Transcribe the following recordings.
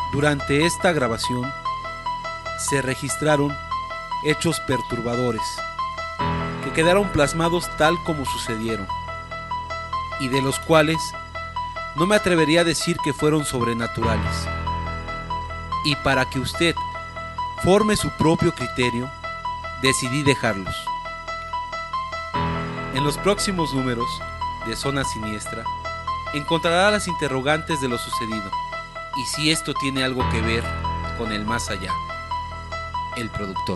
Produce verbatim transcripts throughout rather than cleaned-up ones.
Durante esta grabación se registraron hechos perturbadores que quedaron plasmados tal como sucedieron y de los cuales no me atrevería a decir que fueron sobrenaturales. Y para que usted forme su propio criterio, decidí dejarlos. En los próximos números de Zona Siniestra encontrará las interrogantes de lo sucedido y si esto tiene algo que ver con el más allá. El productor.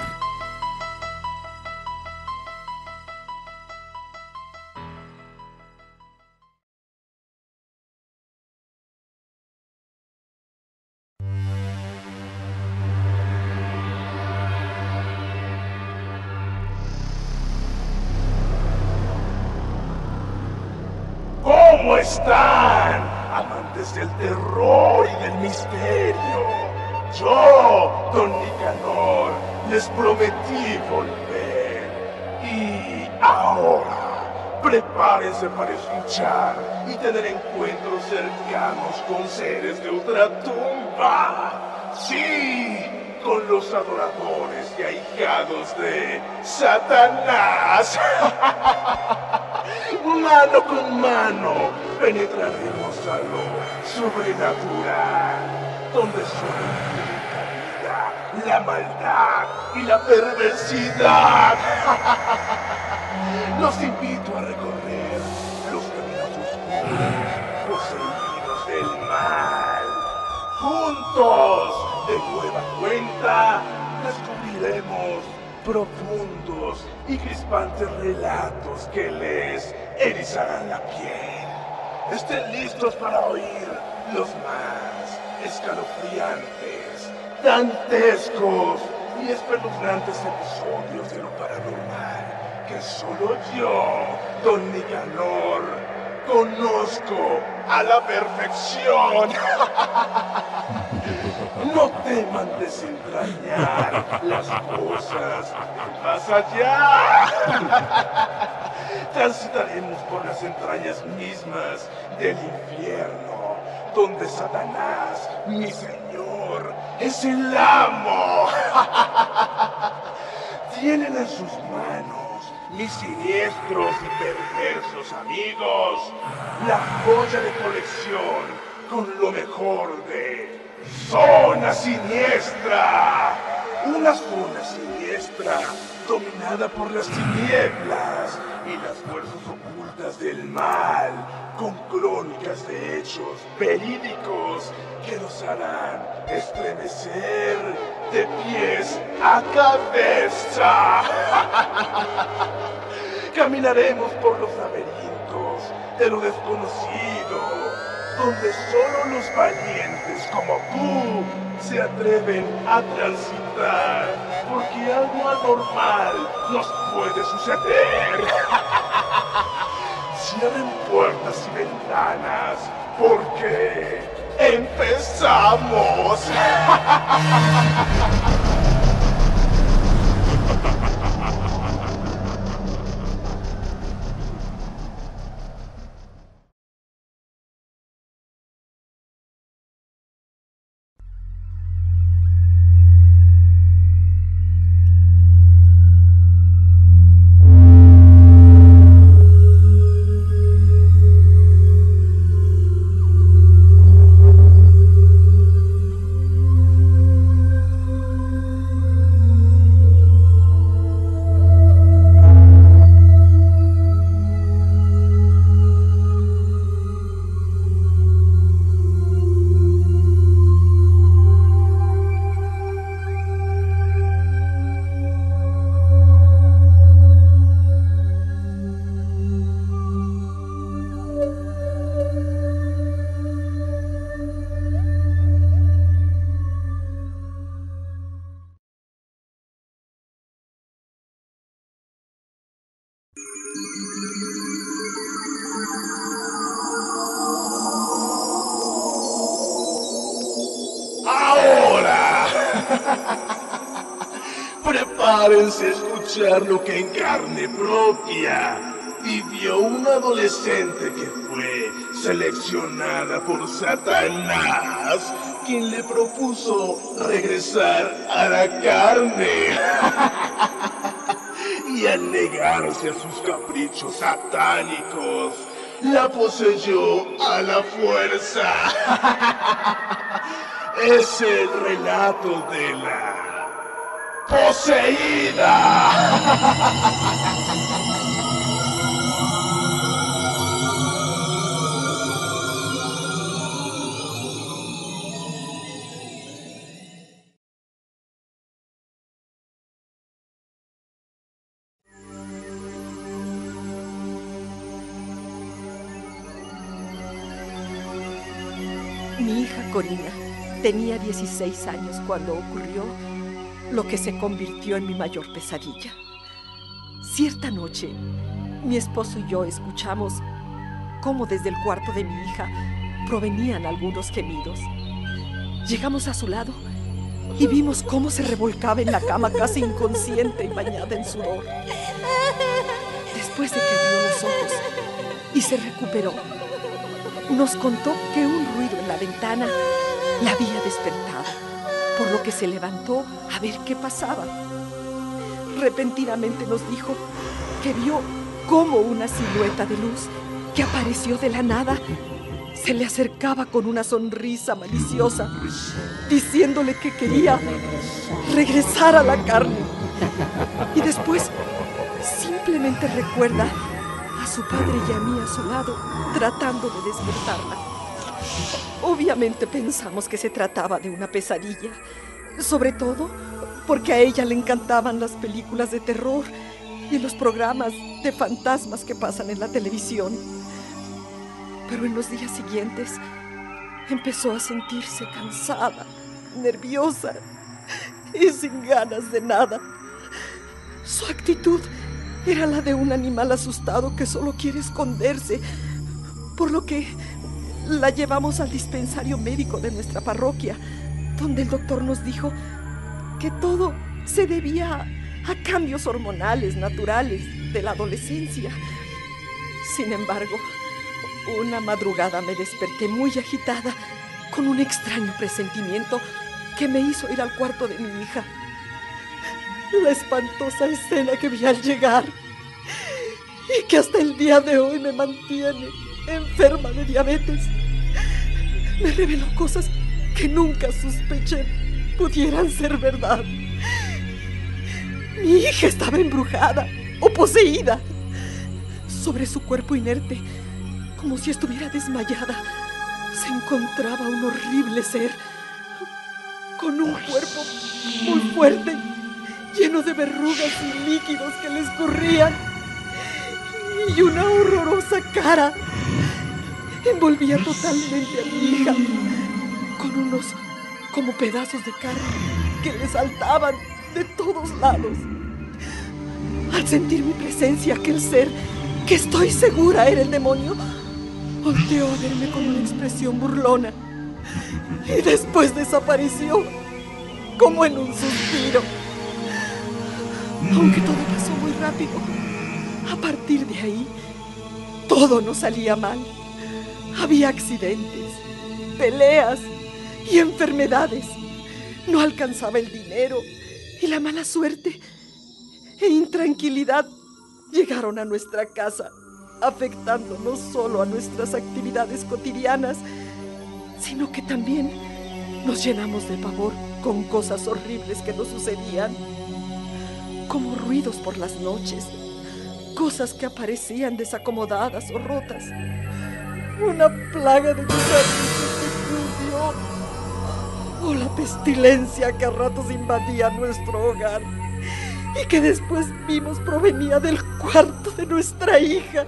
¿Cómo están, amantes del terror y del misterio? Yo, Don Nicanor, les prometí volver. Y ahora, prepárense para escuchar y tener encuentros cercanos con seres de ultratumba. Sí, con los adoradores y ahijados de Satanás. Mano con mano, penetraremos a lo sobrenatural, donde sobrevive la vida, la maldad y la perversidad. Los invito a recorrer los caminos oscuros, poseídos del mal. Juntos, de nueva cuenta, descubriremos profundos y crispantes relatos que les erizarán la piel. Estén listos para oír los más escalofriantes, dantescos y espeluznantes episodios de lo paranormal que solo yo, Don Nicanor, conozco a la perfección. No teman desentrañar las cosas del más allá. Transitaremos por las entrañas mismas del infierno, donde Satanás, mi señor, es el amo. Tienen en sus manos, mis siniestros y perversos amigos, la joya de colección con lo mejor de Zona Siniestra. Una zona siniestra dominada por las tinieblas y las fuerzas ocultas del mal, con crónicas de hechos verídicos que nos harán estremecer de pies a cabeza. Caminaremos por los laberintos de lo desconocido, donde solo los valientes como tú se atreven a transitar, porque algo anormal nos puede suceder. Cierren puertas y ventanas, porque empezamos. Ahora, prepárense a escuchar lo que en carne propia vivió una adolescente que fue seleccionada por Satanás quien le propuso regresar a la carne. Y al negarse a sus caprichos satánicos, la poseyó a la fuerza. Es el relato de la poseída. Mi hija Corina tenía dieciséis años cuando ocurrió lo que se convirtió en mi mayor pesadilla. Cierta noche, mi esposo y yo escuchamos cómo desde el cuarto de mi hija provenían algunos gemidos. Llegamos a su lado y vimos cómo se revolcaba en la cama casi inconsciente y bañada en sudor. Después de que abrió los ojos y se recuperó, nos contó que un ruido en la ventana la había despertado, por lo que se levantó a ver qué pasaba. Repentinamente nos dijo que vio cómo una silueta de luz que apareció de la nada se le acercaba con una sonrisa maliciosa, diciéndole que quería regresar a la carne. Y después simplemente recuerda a su padre y a mí a su lado, tratando de despertarla. Obviamente pensamos que se trataba de una pesadilla, sobre todo porque a ella le encantaban las películas de terror y los programas de fantasmas que pasan en la televisión. Pero en los días siguientes empezó a sentirse cansada, nerviosa y sin ganas de nada. Su actitud era la de un animal asustado que solo quiere esconderse, por lo que la llevamos al dispensario médico de nuestra parroquia, donde el doctor nos dijo que todo se debía a cambios hormonales naturales de la adolescencia. Sin embargo, una madrugada me desperté muy agitada, con un extraño presentimiento que me hizo ir al cuarto de mi hija. La espantosa escena que vi al llegar y que hasta el día de hoy me mantiene enferma de diabetes, me reveló cosas que nunca sospeché pudieran ser verdad. Mi hija estaba embrujada o poseída. Sobre su cuerpo inerte, como si estuviera desmayada, se encontraba un horrible ser con un cuerpo muy fuerte, lleno de verrugas y líquidos que le escurrían, y una horrorosa cara envolvía totalmente a mi hija, con unos como pedazos de carne que le saltaban de todos lados. Al sentir mi presencia, aquel ser, que estoy segura era el demonio, volteó a verme con una expresión burlona y después desapareció como en un suspiro. Aunque todo pasó muy rápido, a partir de ahí todo nos salía mal. Había accidentes, peleas y enfermedades. No alcanzaba el dinero y la mala suerte e intranquilidad llegaron a nuestra casa, afectando no solo a nuestras actividades cotidianas, sino que también nos llenamos de pavor con cosas horribles que nos sucedían, como ruidos por las noches, cosas que aparecían desacomodadas o rotas, una plaga de gusanitos que cundió, o la pestilencia que a ratos invadía nuestro hogar y que después vimos provenía del cuarto de nuestra hija.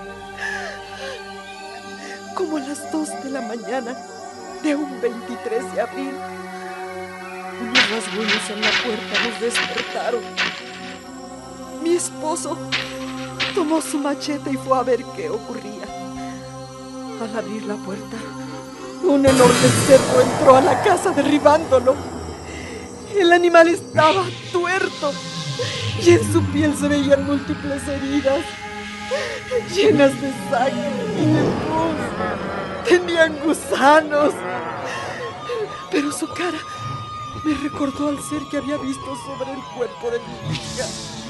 Como a las dos de la mañana de un veintitrés de abril, unos rasguños en la puerta nos despertaron. Mi esposo tomó su machete y fue a ver qué ocurría. Al abrir la puerta, un enorme cerdo entró a la casa derribándolo. El animal estaba tuerto y en su piel se veían múltiples heridas, llenas de sangre y de pus. Tenían gusanos. pero su cara me recordó al ser que había visto sobre el cuerpo de mi hija.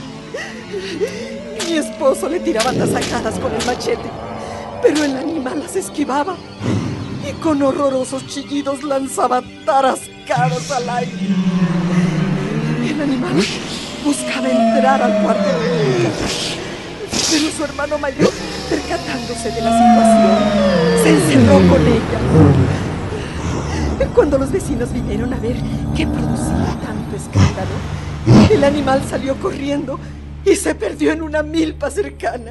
Mi esposo le tiraba tazajadas con el machete, pero el animal las esquivaba y con horrorosos chillidos lanzaba tarascadas al aire. El animal buscaba entrar al cuarto de mi hija, pero su hermano mayor, percatándose de la situación, se encerró con ella. Cuando los vecinos vinieron a ver qué producía tanto escándalo, el animal salió corriendo y se perdió en una milpa cercana.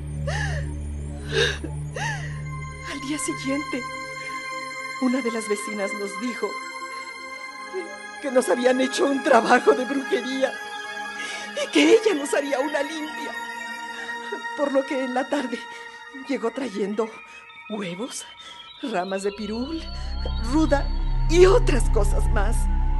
Al día siguiente, una de las vecinas nos dijo que nos habían hecho un trabajo de brujería y que ella nos haría una limpia. Por lo que en la tarde llegó trayendo huevos, ramas de pirul, ruda y otras cosas más.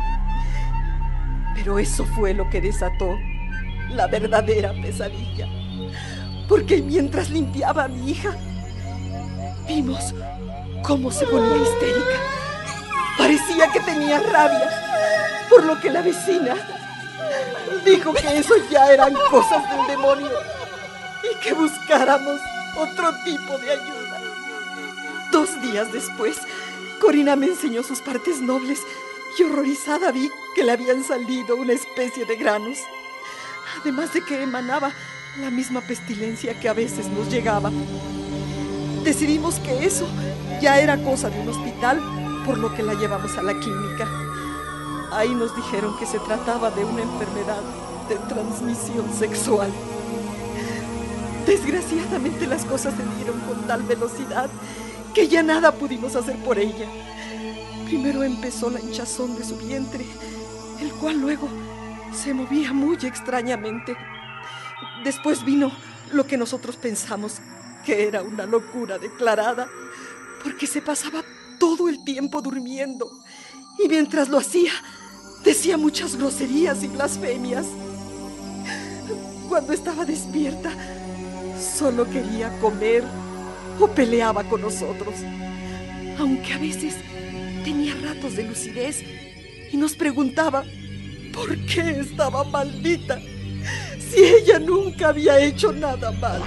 Pero eso fue lo que desató la verdadera pesadilla, porque mientras limpiaba a mi hija, vimos cómo se ponía histérica. Parecía que tenía rabia, por lo que la vecina dijo que eso ya eran cosas del demonio y que buscáramos otro tipo de ayuda. Dos días después, Corina me enseñó sus partes nobles y horrorizada vi que le habían salido una especie de granos, además de que emanaba la misma pestilencia que a veces nos llegaba. Decidimos que eso ya era cosa de un hospital, por lo que la llevamos a la clínica. Ahí nos dijeron que se trataba de una enfermedad de transmisión sexual. Desgraciadamente las cosas se dieron con tal velocidad que ya nada pudimos hacer por ella. Primero empezó la hinchazón de su vientre, el cual luego se movía muy extrañamente. Después vino lo que nosotros pensamos que era una locura declarada, porque se pasaba todo el tiempo durmiendo y mientras lo hacía decía muchas groserías y blasfemias. Cuando estaba despierta solo quería comer o peleaba con nosotros, aunque a veces tenía ratos de lucidez y nos preguntaba por qué estaba maldita si ella nunca había hecho nada malo.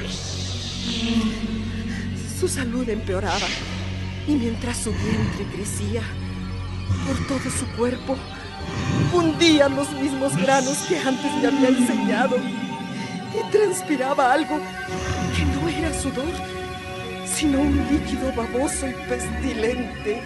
Su salud empeoraba y mientras su vientre crecía, por todo su cuerpo hundían los mismos granos que antes le había enseñado y transpiraba algo que no era sudor, sino un líquido baboso y pestilente.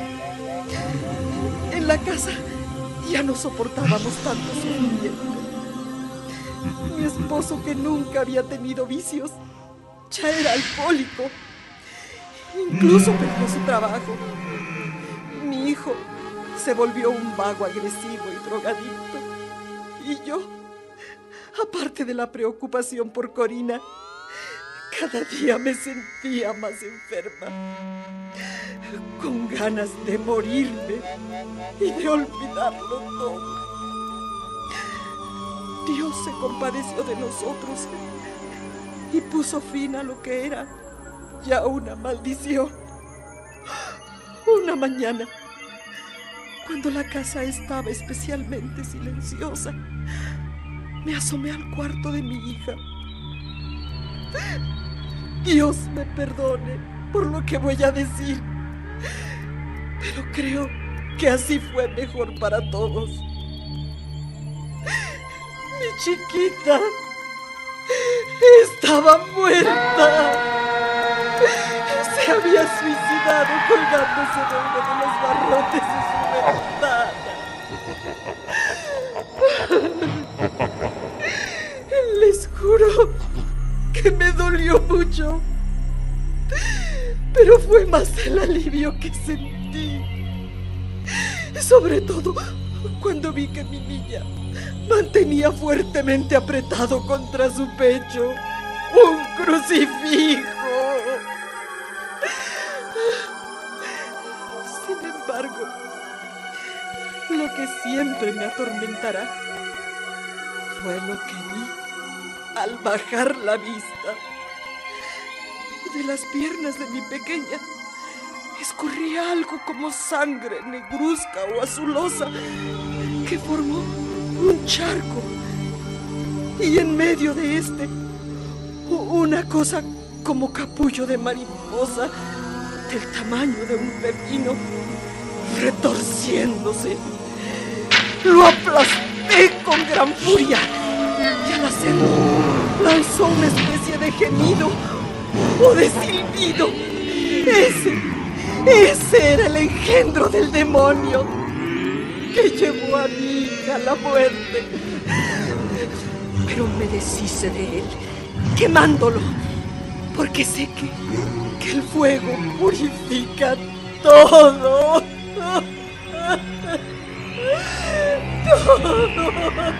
En la casa ya no soportábamos tanto sufrimiento. Mi esposo, que nunca había tenido vicios, ya era alcohólico. Incluso perdió su trabajo. Mi hijo se volvió un vago agresivo y drogadicto. Y yo, aparte de la preocupación por Corina, cada día me sentía más enferma, con ganas de morirme y de olvidarlo todo. Dios se compadeció de nosotros y puso fin a lo que era ya una maldición. Una mañana, cuando la casa estaba especialmente silenciosa, me asomé al cuarto de mi hija. Dios me perdone por lo que voy a decir, pero creo que así fue mejor para todos. Mi chiquita estaba muerta. Se había suicidado colgándose de uno de los barrotes de su ventana. Les juro que me dolió mucho, pero fue más el alivio que sentí, sobre todo cuando vi que mi niña mantenía fuertemente apretado contra su pecho un crucifijo. Sin embargo, lo que siempre me atormentará fue lo que vi al bajar la vista. De las piernas de mi pequeña escurría algo como sangre negruzca o azulosa que formó un charco. Y en medio de este, una cosa como capullo de mariposa del tamaño de un pepino, retorciéndose. Lo aplasté con gran furia y al hacerlo lanzó una especie de gemido o de silbido. Ese, ese era el engendro del demonio que llevó a mi hija a la muerte. Pero me deshice de él, quemándolo, porque sé que, que el fuego purifica todo. Todo.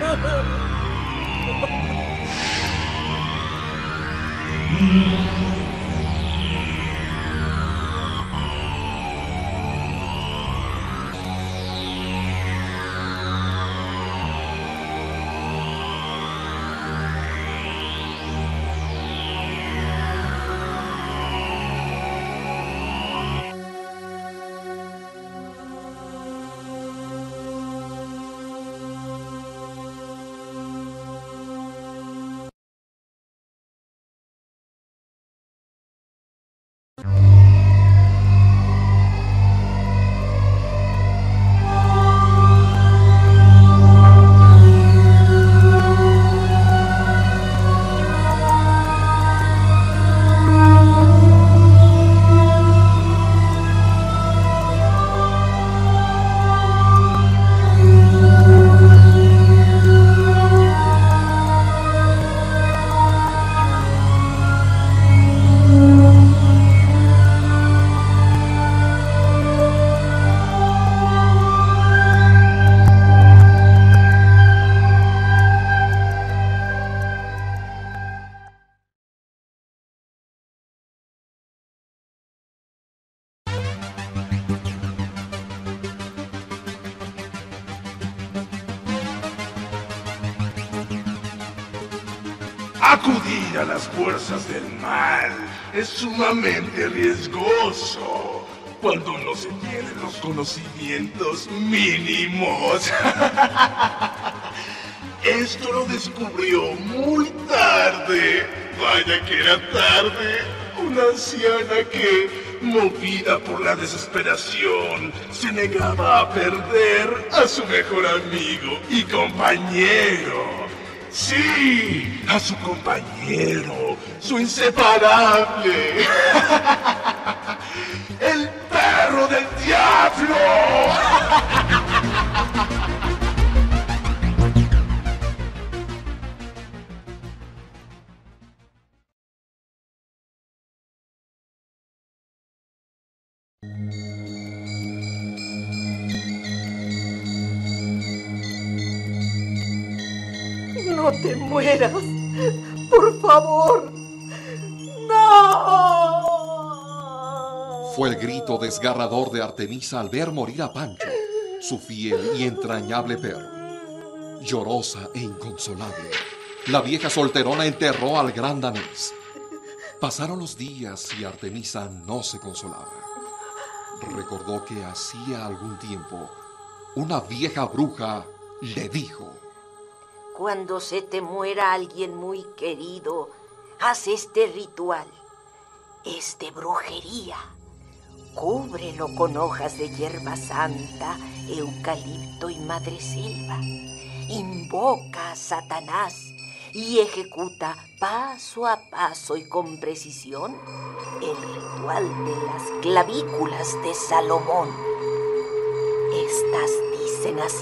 Acudir a las fuerzas del mal es sumamente riesgoso cuando no se tienen los conocimientos mínimos. Esto lo descubrió muy tarde, vaya que era tarde, una anciana que, movida por la desesperación, se negaba a perder a su mejor amigo y compañero. Sí, a su compañero, su inseparable, el perro del diablo. No te mueras, por favor. ¡No! Fue el grito desgarrador de Artemisa al ver morir a Pancho, su fiel y entrañable perro. Llorosa e inconsolable, la vieja solterona enterró al gran danés. Pasaron los días y Artemisa no se consolaba. Recordó que hacía algún tiempo una vieja bruja le dijo: cuando se te muera alguien muy querido, haz este ritual. Es de brujería. Cúbrelo con hojas de hierba santa, eucalipto y madreselva. Invoca a Satanás y ejecuta paso a paso y con precisión el ritual de las clavículas de Salomón. Estas dicen así: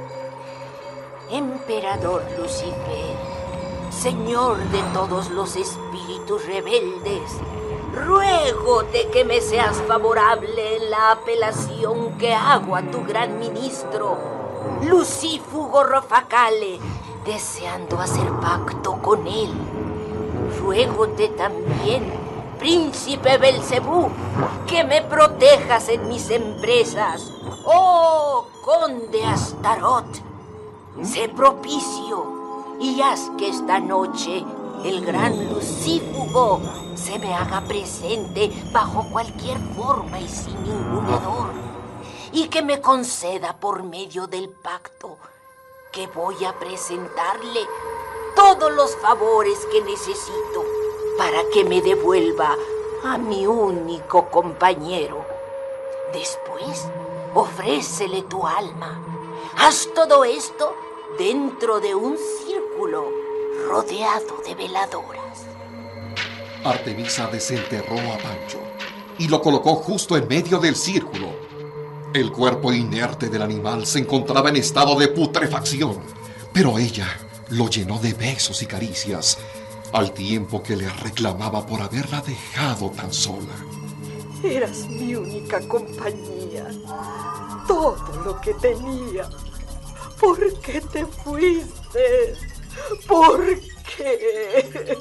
Emperador Lucifer, Señor de todos los espíritus rebeldes, ruégote que me seas favorable en la apelación que hago a tu gran ministro, Lucífugo Rofacale, deseando hacer pacto con él. Ruégote también, príncipe Belcebú, que me protejas en mis empresas. ¡Oh, conde Astarot! Sé propicio y haz que esta noche el gran Lucífugo, se me haga presente bajo cualquier forma y sin ningún adorno, y que me conceda por medio del pacto que voy a presentarle todos los favores que necesito para que me devuelva a mi único compañero. Después, ofrécele tu alma. Haz todo esto dentro de un círculo rodeado de veladoras. Artemisa desenterró a Pancho y lo colocó justo en medio del círculo. El cuerpo inerte del animal se encontraba en estado de putrefacción, pero ella lo llenó de besos y caricias, al tiempo que le reclamaba por haberla dejado tan sola. Eras mi única compañía, todo lo que tenía. ¿Por qué te fuiste? ¿Por qué?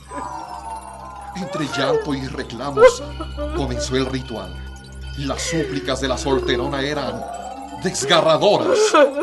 Entre llanto y reclamos comenzó el ritual. Las súplicas de la solterona eran desgarradoras.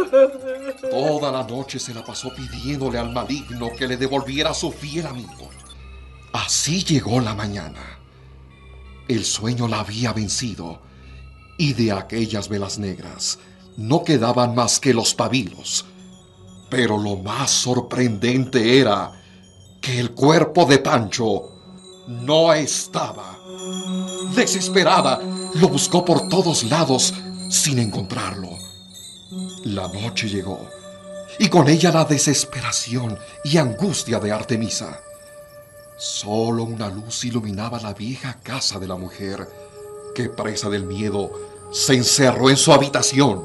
Toda la noche se la pasó pidiéndole al maligno que le devolviera a su fiel amigo. Así llegó la mañana. El sueño la había vencido y de aquellas velas negras no quedaban más que los pabilos. Pero lo más sorprendente era que el cuerpo de Pancho no estaba. Desesperada, lo buscó por todos lados sin encontrarlo. La noche llegó y con ella la desesperación y angustia de Artemisa. Solo una luz iluminaba la vieja casa de la mujer, que, presa del miedo, se encerró en su habitación.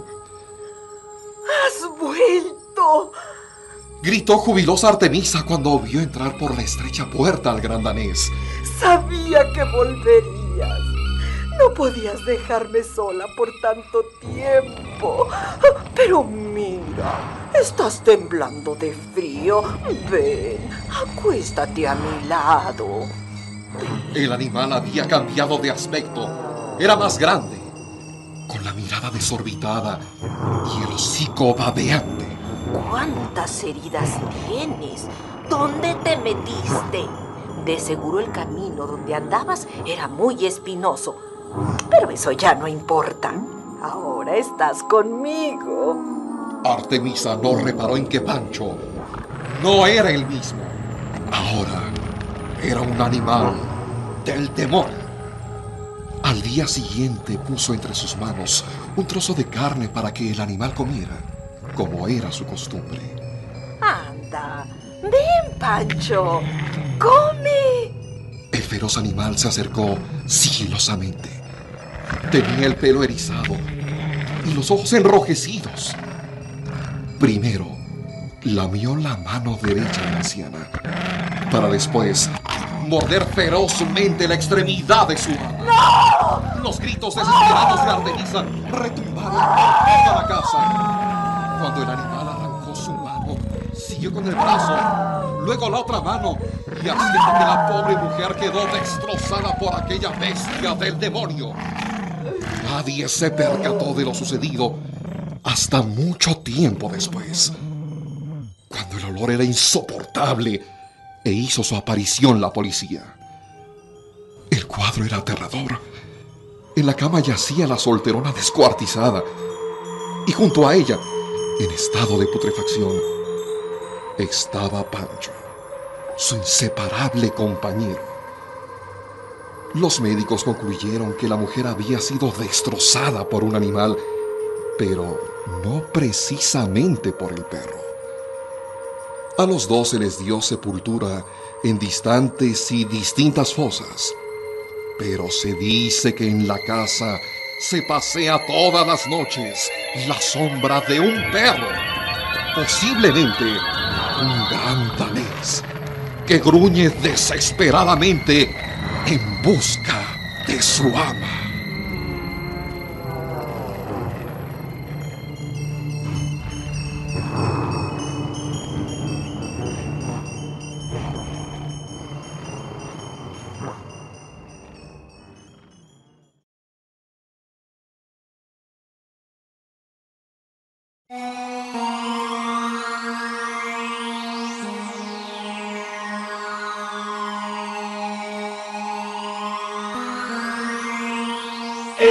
¡Has vuelto! Gritó jubilosa Artemisa cuando vio entrar por la estrecha puerta al gran danés. Sabía que volverías. No podías dejarme sola por tanto tiempo. Pero mira, estás temblando de frío. Ven, acuéstate a mi lado. El animal había cambiado de aspecto. Era más grande, con la mirada desorbitada y el hocico babeante. ¿Cuántas heridas tienes? ¿Dónde te metiste? De seguro el camino donde andabas era muy espinoso. Pero eso ya no importa. Ahora estás conmigo. Artemisa no reparó en que Pancho no era el mismo. Ahora era un animal del demonio. Al día siguiente puso entre sus manos un trozo de carne para que el animal comiera, como era su costumbre. Anda, ven, Pancho, come. El feroz animal se acercó sigilosamente. Tenía el pelo erizado y los ojos enrojecidos. Primero lamió la mano derecha de la anciana, para después morder ferozmente la extremidad de su mano. ¡No! Los gritos desesperados de Artemisa retumbaron por toda la casa. Cuando el animal arrancó su mano, siguió con el brazo, luego la otra mano, y hasta que la pobre mujer quedó destrozada por aquella bestia del demonio. Nadie se percató de lo sucedido hasta mucho tiempo después, cuando el olor era insoportable e hizo su aparición la policía. El cuadro era aterrador. En la cama yacía la solterona descuartizada y junto a ella, en estado de putrefacción, estaba Pancho, su inseparable compañero. Los médicos concluyeron que la mujer había sido destrozada por un animal, pero no precisamente por el perro. A los dos se les dio sepultura en distantes y distintas fosas, pero se dice que en la casa se pasea todas las noches la sombra de un perro, posiblemente un gran danés, que gruñe desesperadamente en busca de su ama.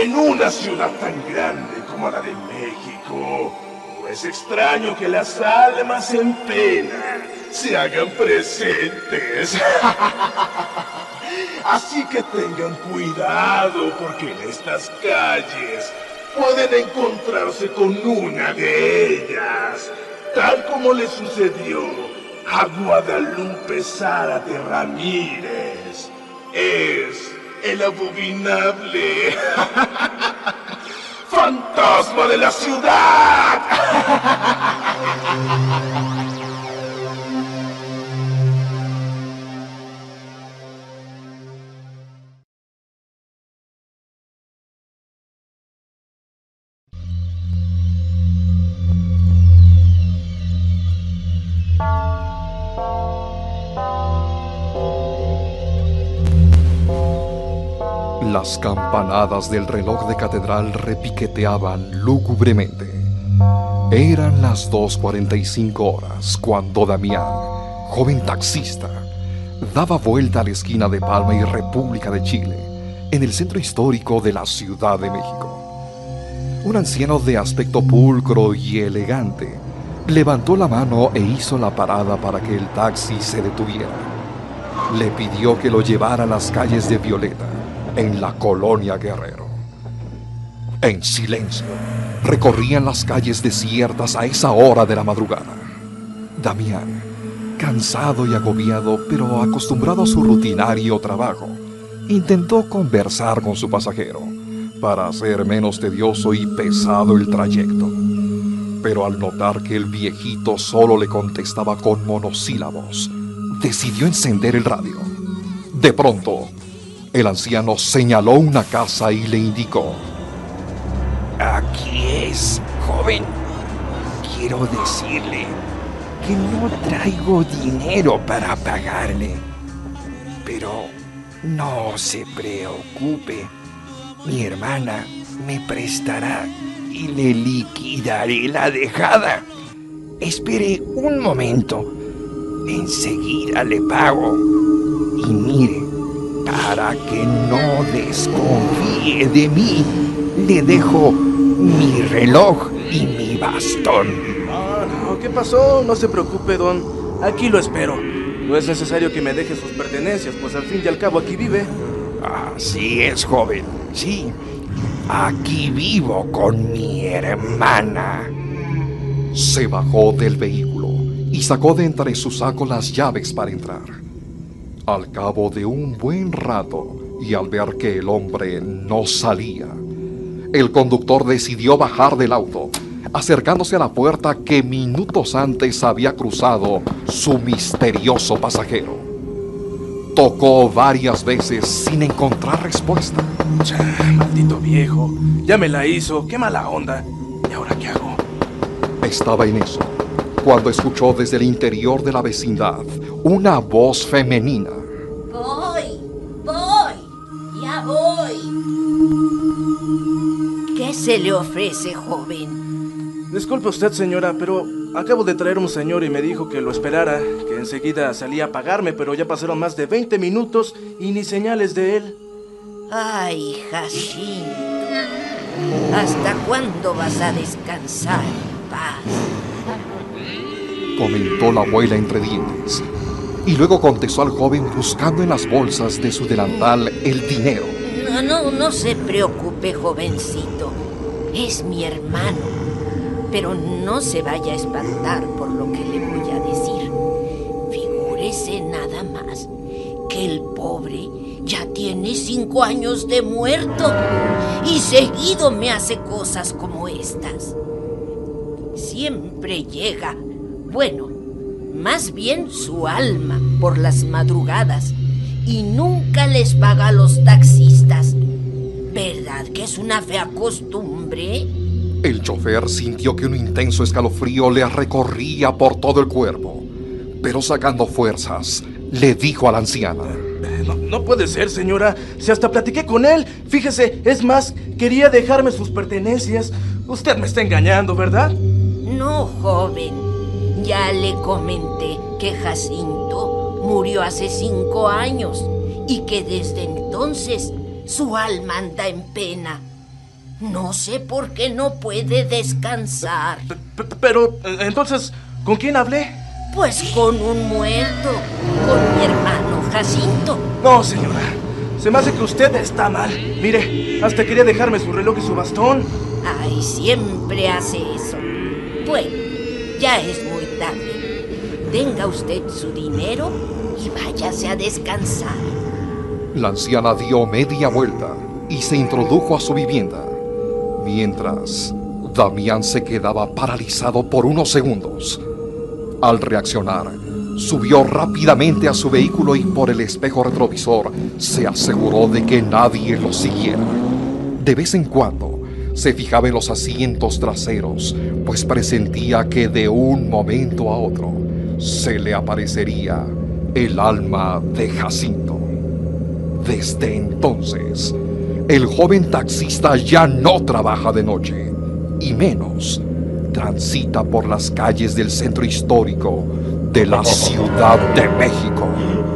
en una ciudad tan grande como la de México, no es extraño que las almas en pena se hagan presentes. Así que tengan cuidado, porque en estas calles pueden encontrarse con una de ellas, tal como le sucedió a Guadalupe Zárate Ramírez. Es el abominable fantasma de la ciudad. Las campanadas del reloj de catedral repiqueteaban lúgubremente. Eran las dos cuarenta y cinco horas cuando Damián, joven taxista, daba vuelta a la esquina de Palma y República de Chile, en el centro histórico de la Ciudad de México. Un anciano de aspecto pulcro y elegante levantó la mano e hizo la parada para que el taxi se detuviera. Le pidió que lo llevara a las calles de Violeta, en la colonia Guerrero. En silencio, recorrían las calles desiertas a esa hora de la madrugada. Damián, cansado y agobiado, pero acostumbrado a su rutinario trabajo, intentó conversar con su pasajero para hacer menos tedioso y pesado el trayecto. Pero al notar que el viejito solo le contestaba con monosílabos, decidió encender el radio. De pronto, el anciano señaló una casa y le indicó: Aquí es, joven. Quiero decirle que no traigo dinero para pagarle. Pero no se preocupe. Mi hermana me prestará y le liquidaré la dejada. Espere un momento. Enseguida le pago. Y mire, para que no desconfíe de mí, le dejo mi reloj y mi bastón. Ah, no, ¿qué pasó? No se preocupe, don. Aquí lo espero. No es necesario que me deje sus pertenencias, pues al fin y al cabo aquí vive. Así es, joven. Sí, aquí vivo con mi hermana. Se bajó del vehículo y sacó de entre su saco las llaves para entrar. Al cabo de un buen rato, y al ver que el hombre no salía, el conductor decidió bajar del auto, acercándose a la puerta que minutos antes había cruzado su misterioso pasajero. Tocó varias veces sin encontrar respuesta. Cha, maldito viejo. Ya me la hizo. Qué mala onda. ¿Y ahora qué hago? Estaba en eso, cuando escuchó desde el interior de la vecindad una voz femenina. Voy, voy, ya voy. ¿Qué se le ofrece, joven? Disculpe usted, señora, pero acabo de traer un señor y me dijo que lo esperara, que enseguida salía a pagarme, pero ya pasaron más de veinte minutos y ni señales de él. Ay, Jacinto, ¿hasta cuándo vas a descansar en paz? Comentó la abuela entre dientes, y luego contestó al joven buscando en las bolsas de su delantal el dinero. No, no, no se preocupe, jovencito. Es mi hermano. Pero no se vaya a espantar por lo que le voy a decir. Figúrese nada más que el pobre ya tiene cinco años de muerto y seguido me hace cosas como estas. Siempre llega, bueno, más bien su alma por las madrugadas y nunca les paga a los taxistas. ¿Verdad que es una fea costumbre? El chofer sintió que un intenso escalofrío le recorría por todo el cuerpo, pero sacando fuerzas, le dijo a la anciana: No, no puede ser, señora. Si hasta platiqué con él. Fíjese, es más, quería dejarme sus pertenencias. Usted me está engañando, ¿verdad? No, joven. Ya le comenté que Jacinto murió hace cinco años y que desde entonces su alma anda en pena. No sé por qué no puede descansar. P- p- Pero, eh, entonces, ¿con quién hablé? Pues con un muerto, con mi hermano Jacinto. No, señora. Se me hace que usted está mal. Mire, hasta quería dejarme su reloj y su bastón. Ay, siempre hace eso. Bueno, ya es muy tarde. Tenga usted su dinero y váyase a descansar. La anciana dio media vuelta y se introdujo a su vivienda, mientras Damián se quedaba paralizado por unos segundos. Al reaccionar, subió rápidamente a su vehículo y por el espejo retrovisor se aseguró de que nadie lo siguiera. De vez en cuando se fijaba en los asientos traseros, pues presentía que de un momento a otro se le aparecería el alma de Jacinto. Desde entonces, el joven taxista ya no trabaja de noche, y menos transita por las calles del centro histórico de la Ciudad de México.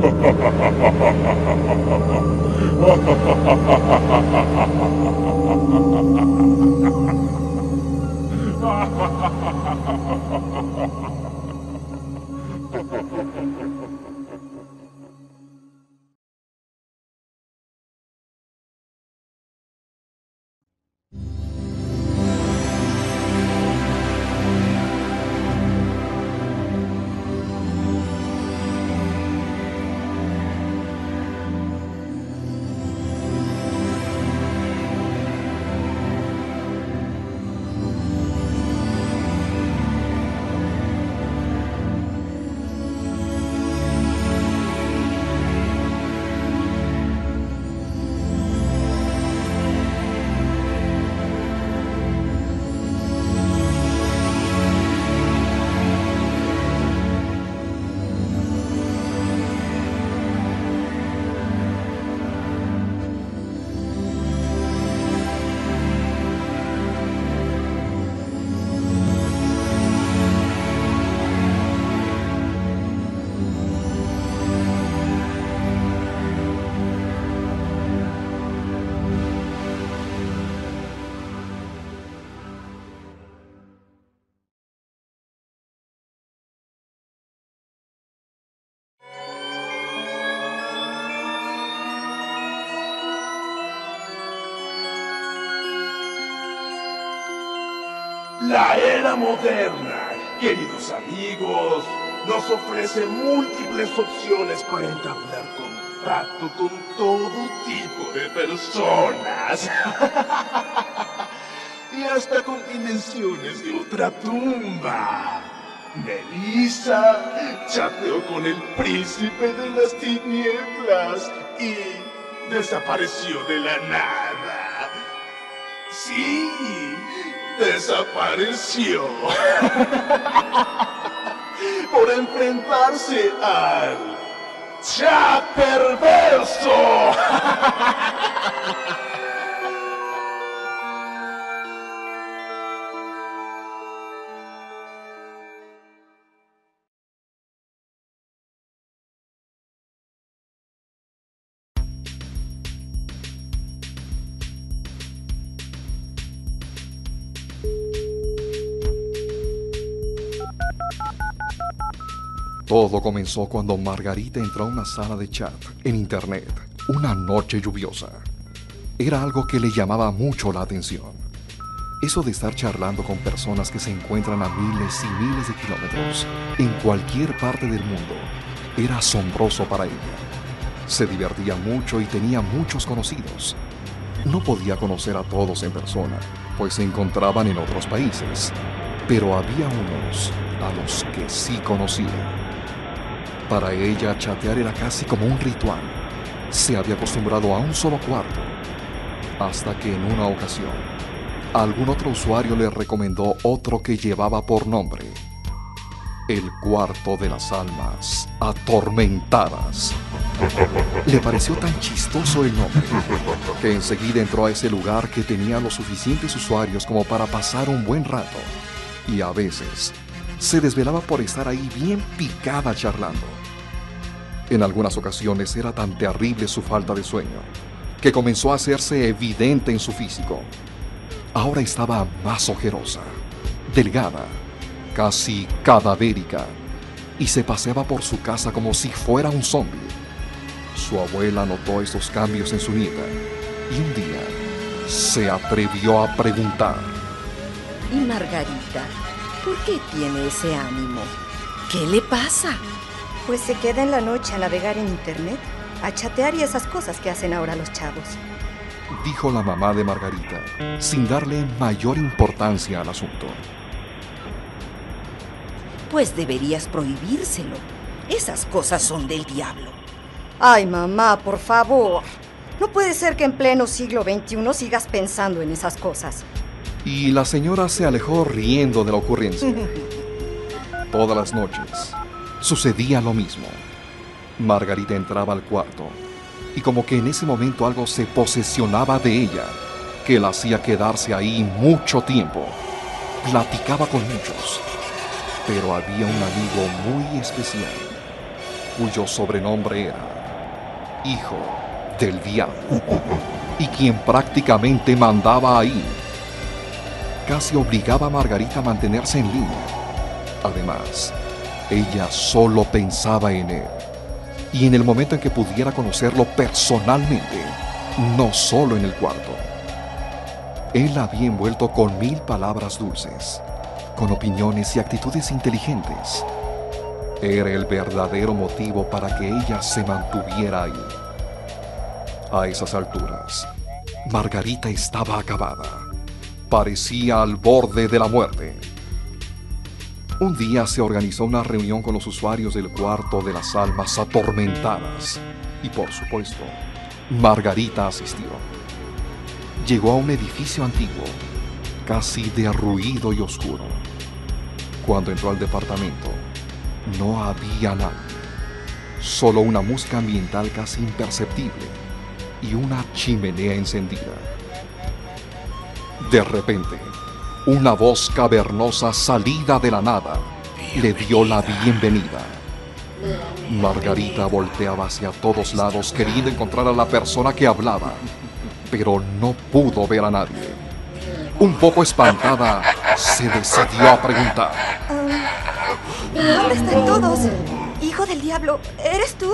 La era moderna, queridos amigos, nos ofrece múltiples opciones para entablar contacto con todo tipo de personas. Y hasta con dimensiones de ultratumba. Melissa chateó con el príncipe de las tinieblas y desapareció de la nada. Sí, desapareció por enfrentarse al Chaperverso. Todo comenzó cuando Margarita entró a una sala de chat en internet una noche lluviosa. Era algo que le llamaba mucho la atención. Eso de estar charlando con personas que se encuentran a miles y miles de kilómetros en cualquier parte del mundo era asombroso para ella. Se divertía mucho y tenía muchos conocidos. No podía conocer a todos en persona, pues se encontraban en otros países, pero había unos a los que sí conocía. Para ella, chatear era casi como un ritual. Se había acostumbrado a un solo cuarto, hasta que en una ocasión, algún otro usuario le recomendó otro que llevaba por nombre El Cuarto de las Almas Atormentadas. Le pareció tan chistoso el nombre, que enseguida entró a ese lugar que tenía los suficientes usuarios como para pasar un buen rato, y a veces se desvelaba por estar ahí bien picada charlando. En algunas ocasiones era tan terrible su falta de sueño, que comenzó a hacerse evidente en su físico. ahora estaba más ojerosa, delgada, casi cadavérica, y se paseaba por su casa como si fuera un zombi. Su abuela notó estos cambios en su nieta y un día se atrevió a preguntar: ¿Y Margarita? ¿Por qué tiene ese ánimo? ¿Qué le pasa? Pues se queda en la noche a navegar en internet, a chatear y esas cosas que hacen ahora los chavos. Dijo la mamá de Margarita, sin darle mayor importancia al asunto. Pues deberías prohibírselo. Esas cosas son del diablo. Ay, mamá, por favor. No puede ser que en pleno siglo veintiuno sigas pensando en esas cosas. Y la señora se alejó riendo de la ocurrencia. Todas las noches sucedía lo mismo. Margarita entraba al cuarto y como que en ese momento algo se posesionaba de ella, que la hacía quedarse ahí mucho tiempo. Platicaba con muchos, pero había un amigo muy especial, cuyo sobrenombre era Hijo del Diablo, y quien prácticamente mandaba ahí. Casi obligaba a Margarita a mantenerse en línea. Además, ella solo pensaba en él, y en el momento en que pudiera conocerlo personalmente, no solo en el cuarto. Él la había envuelto con mil palabras dulces, con opiniones y actitudes inteligentes. Era el verdadero motivo para que ella se mantuviera ahí. A esas alturas, Margarita estaba acabada. Parecía al borde de la muerte. Un día se organizó una reunión con los usuarios del cuarto de las almas atormentadas y, por supuesto, Margarita asistió. Llegó a un edificio antiguo, casi derruido y oscuro. Cuando entró al departamento, no había nadie, solo una música ambiental casi imperceptible y una chimenea encendida. De repente, una voz cavernosa salida de la nada le dio la bienvenida. Margarita volteaba hacia todos lados queriendo encontrar a la persona que hablaba, pero no pudo ver a nadie. Un poco espantada, se decidió a preguntar: ¿Dónde están todos? Hijo del diablo, ¿eres tú?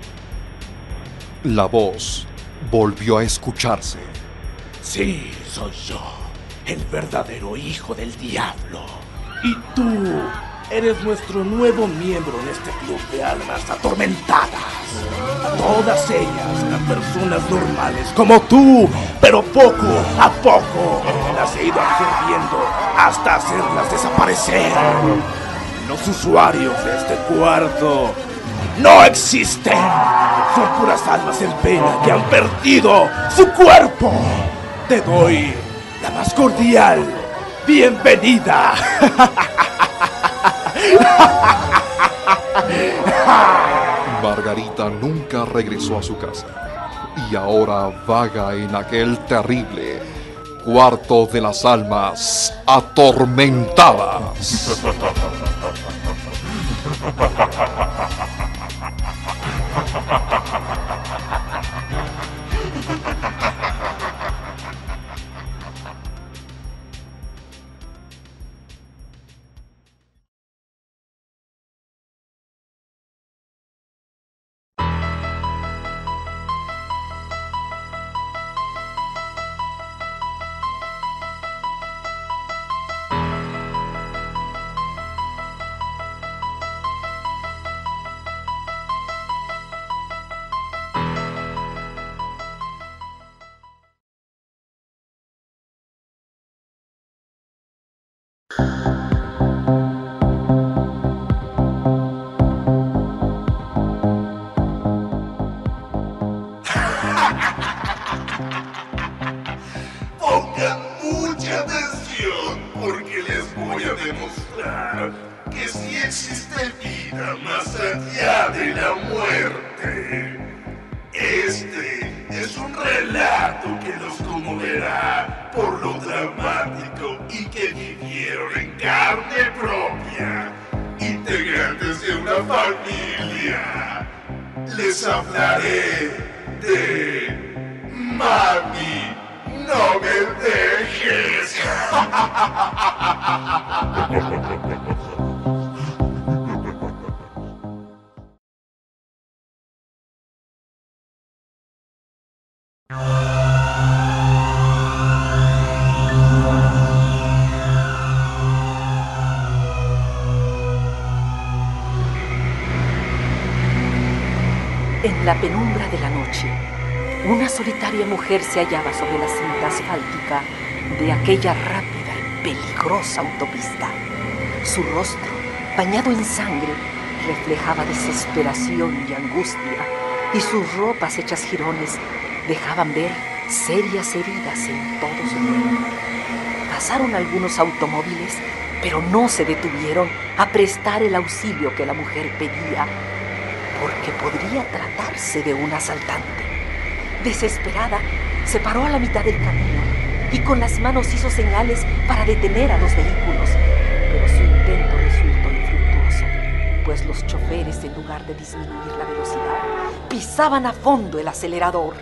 La voz volvió a escucharse. Sí, soy yo, el verdadero hijo del diablo. Y tú eres nuestro nuevo miembro en este club de almas atormentadas. Todas ellas eran personas normales como tú, pero poco a poco las he ido absorbiendo hasta hacerlas desaparecer. Los usuarios de este cuarto no existen. Son puras almas en pena que han perdido su cuerpo. Te doy la más cordial bienvenida. Margarita nunca regresó a su casa y ahora vaga en aquel terrible cuarto de las almas atormentadas. Pongan mucha atención porque les voy a demostrar que sí existe vida más allá de la muerte. Este es un relato que los conmoverá por lo dramático y que vivieron en carne propia, integrantes de una familia. Les hablaré de Mami, no me dejes. En la penumbra de la noche, una solitaria mujer se hallaba sobre la cinta asfáltica de aquella rápida y peligrosa autopista. Su rostro, bañado en sangre, reflejaba desesperación y angustia, y sus ropas hechas jirones dejaban ver serias heridas en todo su cuerpo. Pasaron algunos automóviles, pero no se detuvieron a prestar el auxilio que la mujer pedía, porque podría tratarse de un asaltante. Desesperada, se paró a la mitad del camino y con las manos hizo señales para detener a los vehículos, pero su intento resultó infructuoso, pues los choferes, en lugar de disminuir la velocidad, pisaban a fondo el acelerador.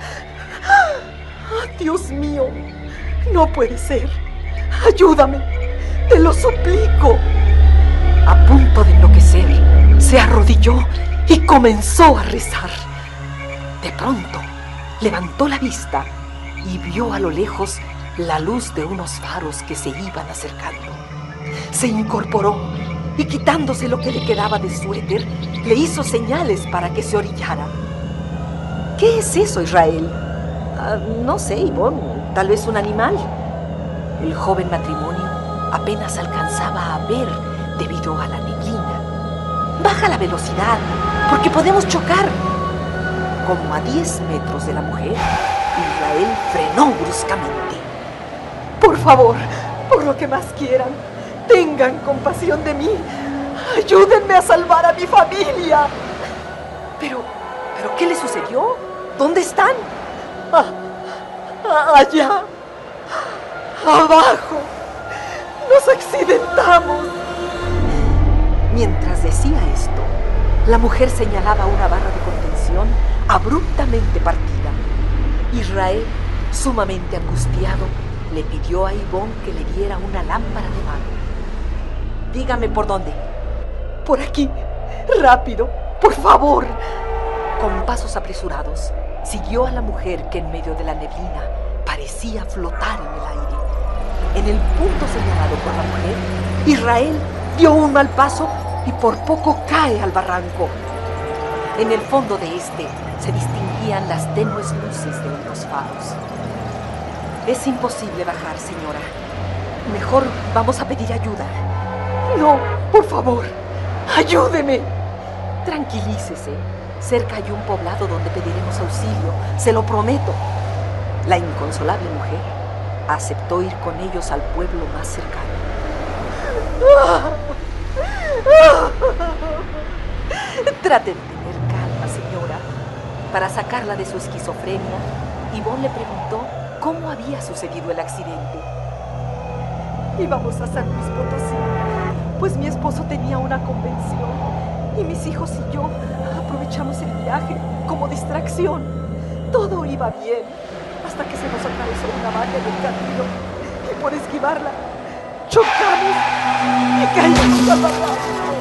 ¡Ah, Dios mío! No puede ser. ¡Ayúdame! ¡Te lo suplico! A punto de enloquecer, se arrodilló y comenzó a rezar. De pronto, levantó la vista y vio a lo lejos la luz de unos faros que se iban acercando. Se incorporó y, quitándose lo que le quedaba de suéter, le hizo señales para que se orillara. ¿Qué es eso, Israel? Uh, no sé, Ivonne, tal vez un animal. El joven matrimonio apenas alcanzaba a ver debido a la neblina. Baja la velocidad, porque podemos chocar. Como a diez metros de la mujer, Israel frenó bruscamente. Por favor, por lo que más quieran, tengan compasión de mí. Ayúdenme a salvar a mi familia. Pero, ¿pero qué le sucedió? ¿Dónde están? Ah, allá, abajo. Nos accidentamos. Mientras decía esto, la mujer señalaba una barra de contención abruptamente partida. Israel, sumamente angustiado, le pidió a Ivonne que le diera una lámpara de mano. Dígame por dónde. Por aquí. Rápido, por favor. Con pasos apresurados, siguió a la mujer que en medio de la neblina parecía flotar en el aire. En el punto señalado por la mujer, Israel dio un mal paso y por poco cae al barranco. En el fondo de este se distinguían las tenues luces de unos faros. Es imposible bajar, señora. Mejor vamos a pedir ayuda. No, por favor, ayúdeme. Tranquilícese. Cerca hay un poblado donde pediremos auxilio, se lo prometo. La inconsolable mujer aceptó ir con ellos al pueblo más cercano. Trate de tener calma, señora. Para sacarla de su esquizofrenia, Ivonne le preguntó cómo había sucedido el accidente. Íbamos a San Luis Potosí, pues mi esposo tenía una convención y mis hijos y yo aprovechamos el viaje como distracción. Todo iba bien hasta que se nos atravesó una vaca en el camino y por esquivarla chocamos y caímos al barranco.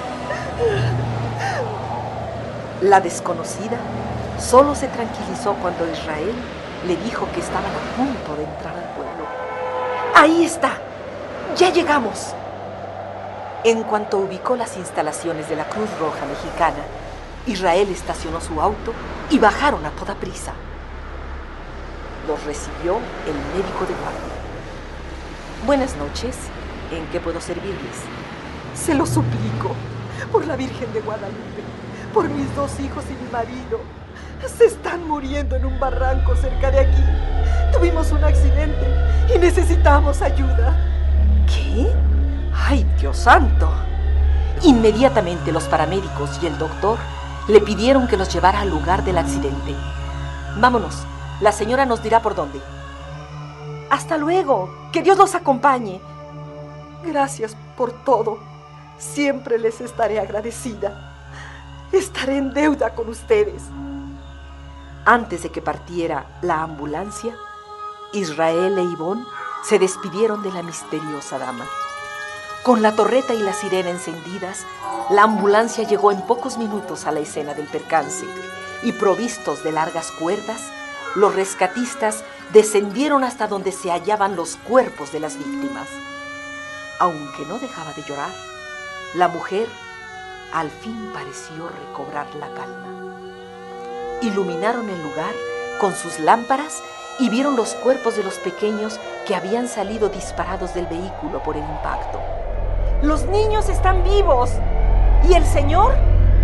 La desconocida solo se tranquilizó cuando Israel le dijo que estaban a punto de entrar al pueblo. ¡Ahí está! ¡Ya llegamos! En cuanto ubicó las instalaciones de la Cruz Roja Mexicana, Israel estacionó su auto y bajaron a toda prisa. Los recibió el médico de guardia. Buenas noches. ¿En qué puedo servirles? Se lo suplico, por la Virgen de Guadalupe, por mis dos hijos y mi marido. Se están muriendo en un barranco cerca de aquí. Tuvimos un accidente y necesitamos ayuda. ¿Qué? ¡Ay, Dios santo! Inmediatamente los paramédicos y el doctor le pidieron que los llevara al lugar del accidente. Vámonos, la señora nos dirá por dónde. Hasta luego, que Dios los acompañe. Gracias por todo. Siempre les estaré agradecida. Estaré en deuda con ustedes. Antes de que partiera la ambulancia, Israel e Ivonne se despidieron de la misteriosa dama. Con la torreta y la sirena encendidas, la ambulancia llegó en pocos minutos a la escena del percance y, provistos de largas cuerdas, los rescatistas descendieron hasta donde se hallaban los cuerpos de las víctimas. Aunque no dejaba de llorar, la mujer al fin pareció recobrar la calma. Iluminaron el lugar con sus lámparas y vieron los cuerpos de los pequeños que habían salido disparados del vehículo por el impacto. ¡Los niños están vivos! ¿Y el señor?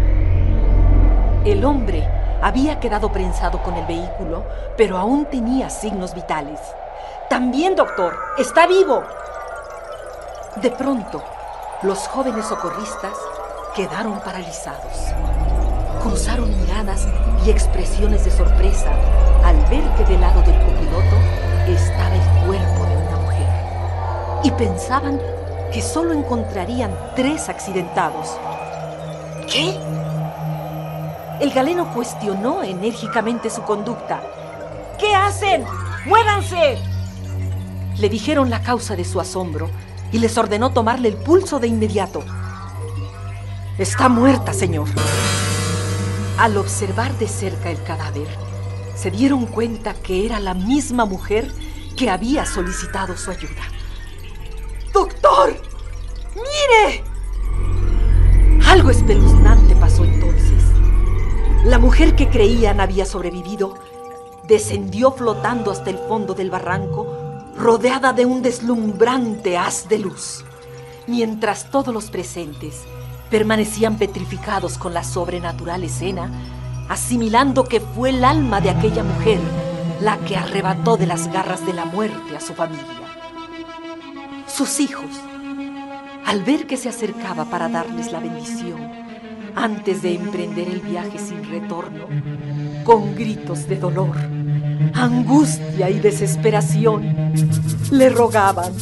El hombre había quedado prensado con el vehículo, pero aún tenía signos vitales. También, doctor, está vivo. De pronto, los jóvenes socorristas quedaron paralizados. Cruzaron miradas y expresiones de sorpresa al ver que del lado del copiloto estaba el cuerpo de una mujer. Y pensaban que solo encontrarían tres accidentados. ¿Qué? El galeno cuestionó enérgicamente su conducta. ¿Qué hacen? ¡Muévanse! Le dijeron la causa de su asombro y les ordenó tomarle el pulso de inmediato. Está muerta, señor. Al observar de cerca el cadáver, se dieron cuenta que era la misma mujer que había solicitado su ayuda. ¡Doctor! ¡Mire! Algo espeluznante pasó entonces. La mujer que creían había sobrevivido descendió flotando hasta el fondo del barranco, rodeada de un deslumbrante haz de luz, mientras todos los presentes permanecían petrificados con la sobrenatural escena, asimilando que fue el alma de aquella mujer la que arrebató de las garras de la muerte a su familia. Sus hijos, al ver que se acercaba para darles la bendición, antes de emprender el viaje sin retorno, con gritos de dolor, angustia y desesperación, le rogaban: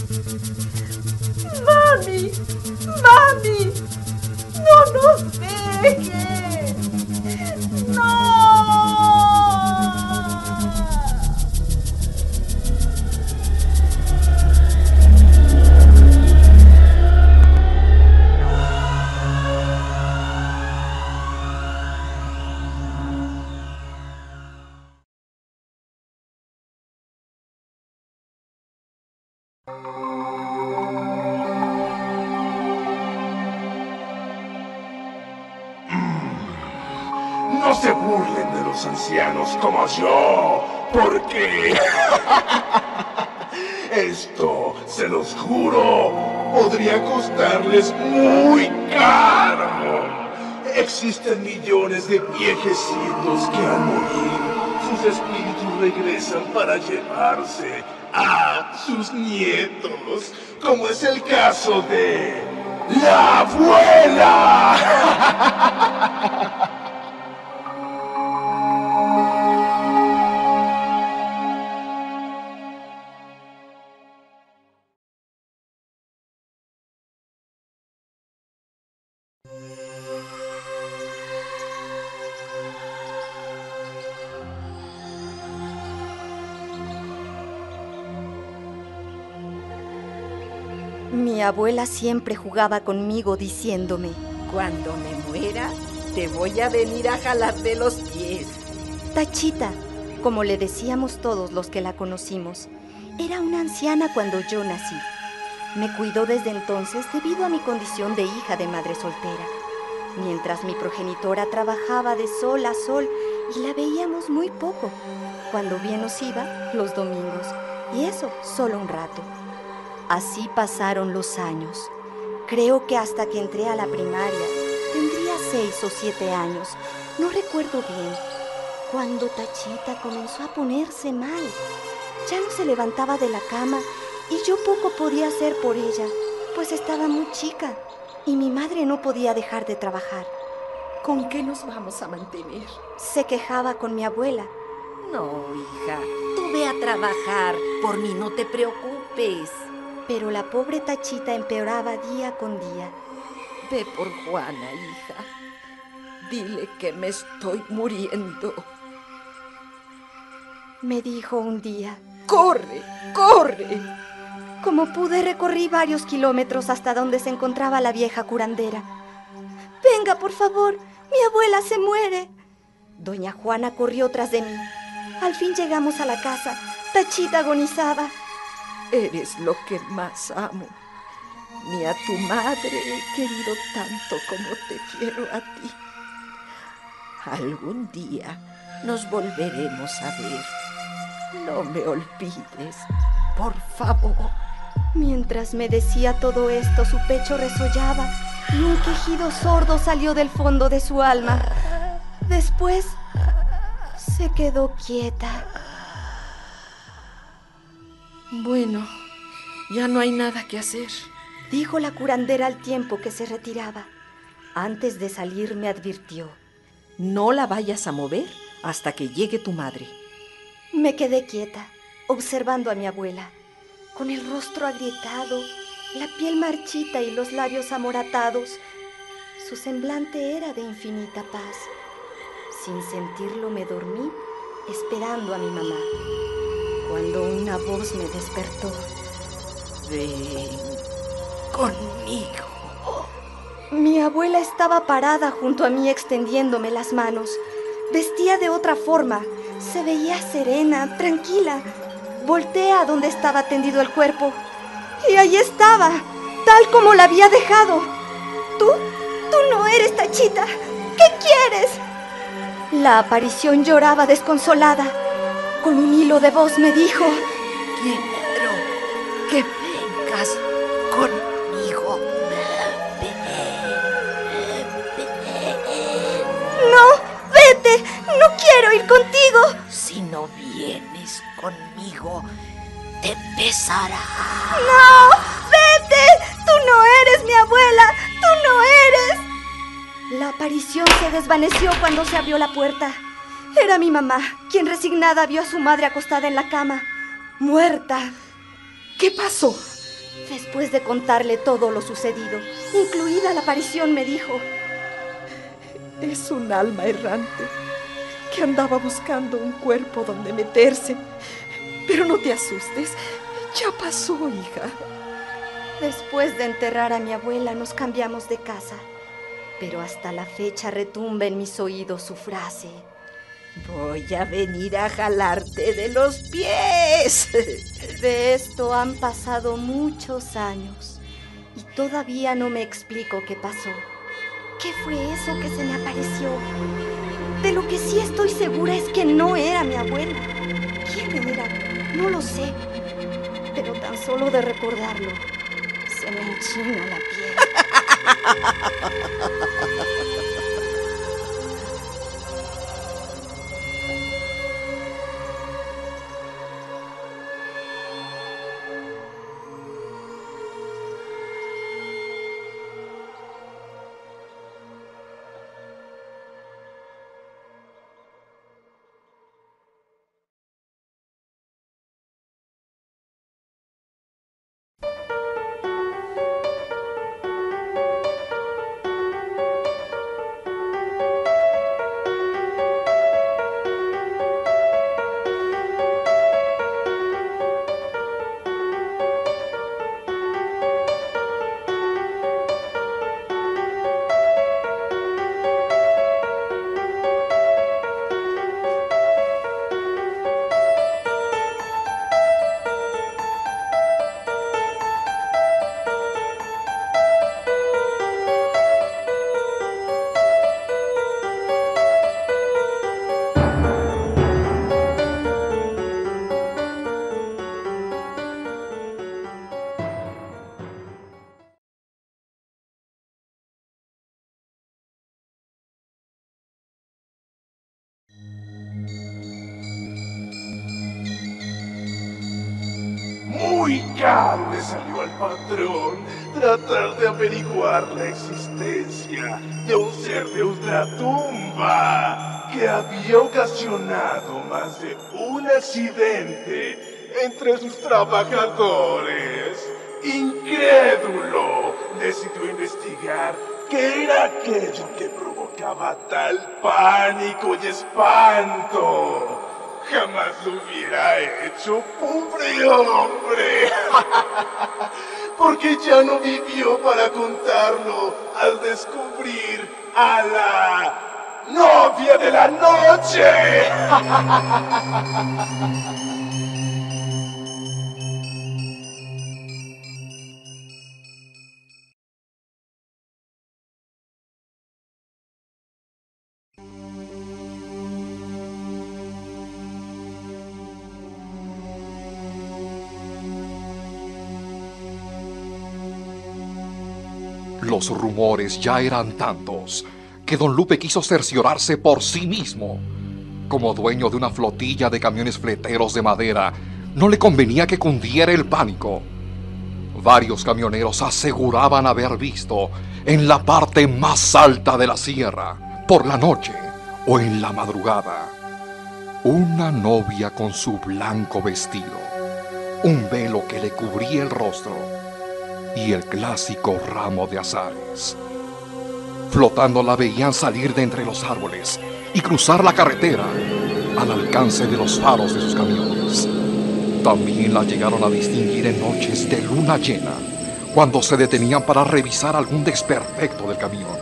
¡Mami! ¡Mami! ¡No nos dejes! ¡No! No se burlen de los ancianos como yo, porque esto, se los juro, podría costarles muy caro. Existen millones de viejecitos que al morir, sus espíritus regresan para llevarse a sus nietos, como es el caso de la abuela. Mi abuela siempre jugaba conmigo diciéndome: cuando me muera, te voy a venir a jalar de los pies. Tachita, como le decíamos todos los que la conocimos, era una anciana cuando yo nací. Me cuidó desde entonces debido a mi condición de hija de madre soltera, mientras mi progenitora trabajaba de sol a sol y la veíamos muy poco, cuando bien nos iba los domingos, y eso solo un rato. Así pasaron los años. Creo que hasta que entré a la primaria, tendría seis o siete años, no recuerdo bien, cuando Tachita comenzó a ponerse mal. Ya no se levantaba de la cama y yo poco podía hacer por ella, pues estaba muy chica y mi madre no podía dejar de trabajar. ¿Con qué nos vamos a mantener? Se quejaba con mi abuela. No, hija, tú ve a trabajar, por mí no te preocupes. Pero la pobre Tachita empeoraba día con día. Ve por Juana, hija. Dile que me estoy muriendo. Me dijo un día: ¡corre, corre! Como pude, recorrí varios kilómetros hasta donde se encontraba la vieja curandera. «Venga, por favor, mi abuela se muere». Doña Juana corrió tras de mí. Al fin llegamos a la casa. Tachita agonizaba. Eres lo que más amo. Ni a tu madre he querido tanto como te quiero a ti. Algún día nos volveremos a ver. No me olvides, por favor. Mientras me decía todo esto, su pecho resollaba y un quejido sordo salió del fondo de su alma. Después se quedó quieta. Bueno, ya no hay nada que hacer, dijo la curandera al tiempo que se retiraba. Antes de salir me advirtió: no la vayas a mover hasta que llegue tu madre. Me quedé quieta, observando a mi abuela, con el rostro agrietado, la piel marchita y los labios amoratados. Su semblante era de infinita paz. Sin sentirlo me dormí, esperando a mi mamá, cuando una voz me despertó. Ven conmigo. Mi abuela estaba parada junto a mí extendiéndome las manos. Vestía de otra forma, se veía serena, tranquila. Volteé a donde estaba tendido el cuerpo y ahí estaba, tal como la había dejado. ¿Tú? ¿Tú no eres Tachita? ¿Qué quieres? La aparición lloraba desconsolada. Con un hilo de voz me dijo: quiero que vengas conmigo. No, vete, no quiero ir contigo. Si no vienes conmigo, te pesará. No, vete, tú no eres mi abuela, tú no eres. La aparición se desvaneció cuando se abrió la puerta. Era mi mamá, quien resignada vio a su madre acostada en la cama, muerta. ¿Qué pasó? Después de contarle todo lo sucedido, incluida la aparición, me dijo: es un alma errante que andaba buscando un cuerpo donde meterse. Pero no te asustes, ya pasó, hija. Después de enterrar a mi abuela, nos cambiamos de casa. Pero hasta la fecha retumba en mis oídos su frase: voy a venir a jalarte de los pies. De esto han pasado muchos años y todavía no me explico qué pasó. ¿Qué fue eso que se me apareció? De lo que sí estoy segura es que no era mi abuela. ¿Quién era? No lo sé. Pero tan solo de recordarlo, se me enchina la piel. Muy caro le salió al patrón tratar de averiguar la existencia de un ser de ultratumba que había ocasionado más de un accidente entre sus trabajadores. Incrédulo, decidió investigar qué era aquello que provocaba tal pánico y espanto. jamás lo hubiera hecho, pobre hombre. Porque ya no vivió para contarlo al descubrir a la novia de la noche. Los rumores ya eran tantos que don Lupe quiso cerciorarse por sí mismo. Como dueño de una flotilla de camiones fleteros de madera, no le convenía que cundiera el pánico. Varios camioneros aseguraban haber visto en la parte más alta de la sierra, por la noche o en la madrugada, una novia con su blanco vestido, un velo que le cubría el rostro y el clásico ramo de azares. Flotando la veían salir de entre los árboles y cruzar la carretera al alcance de los faros de sus camiones. También la llegaron a distinguir en noches de luna llena, cuando se detenían para revisar algún desperfecto del camión.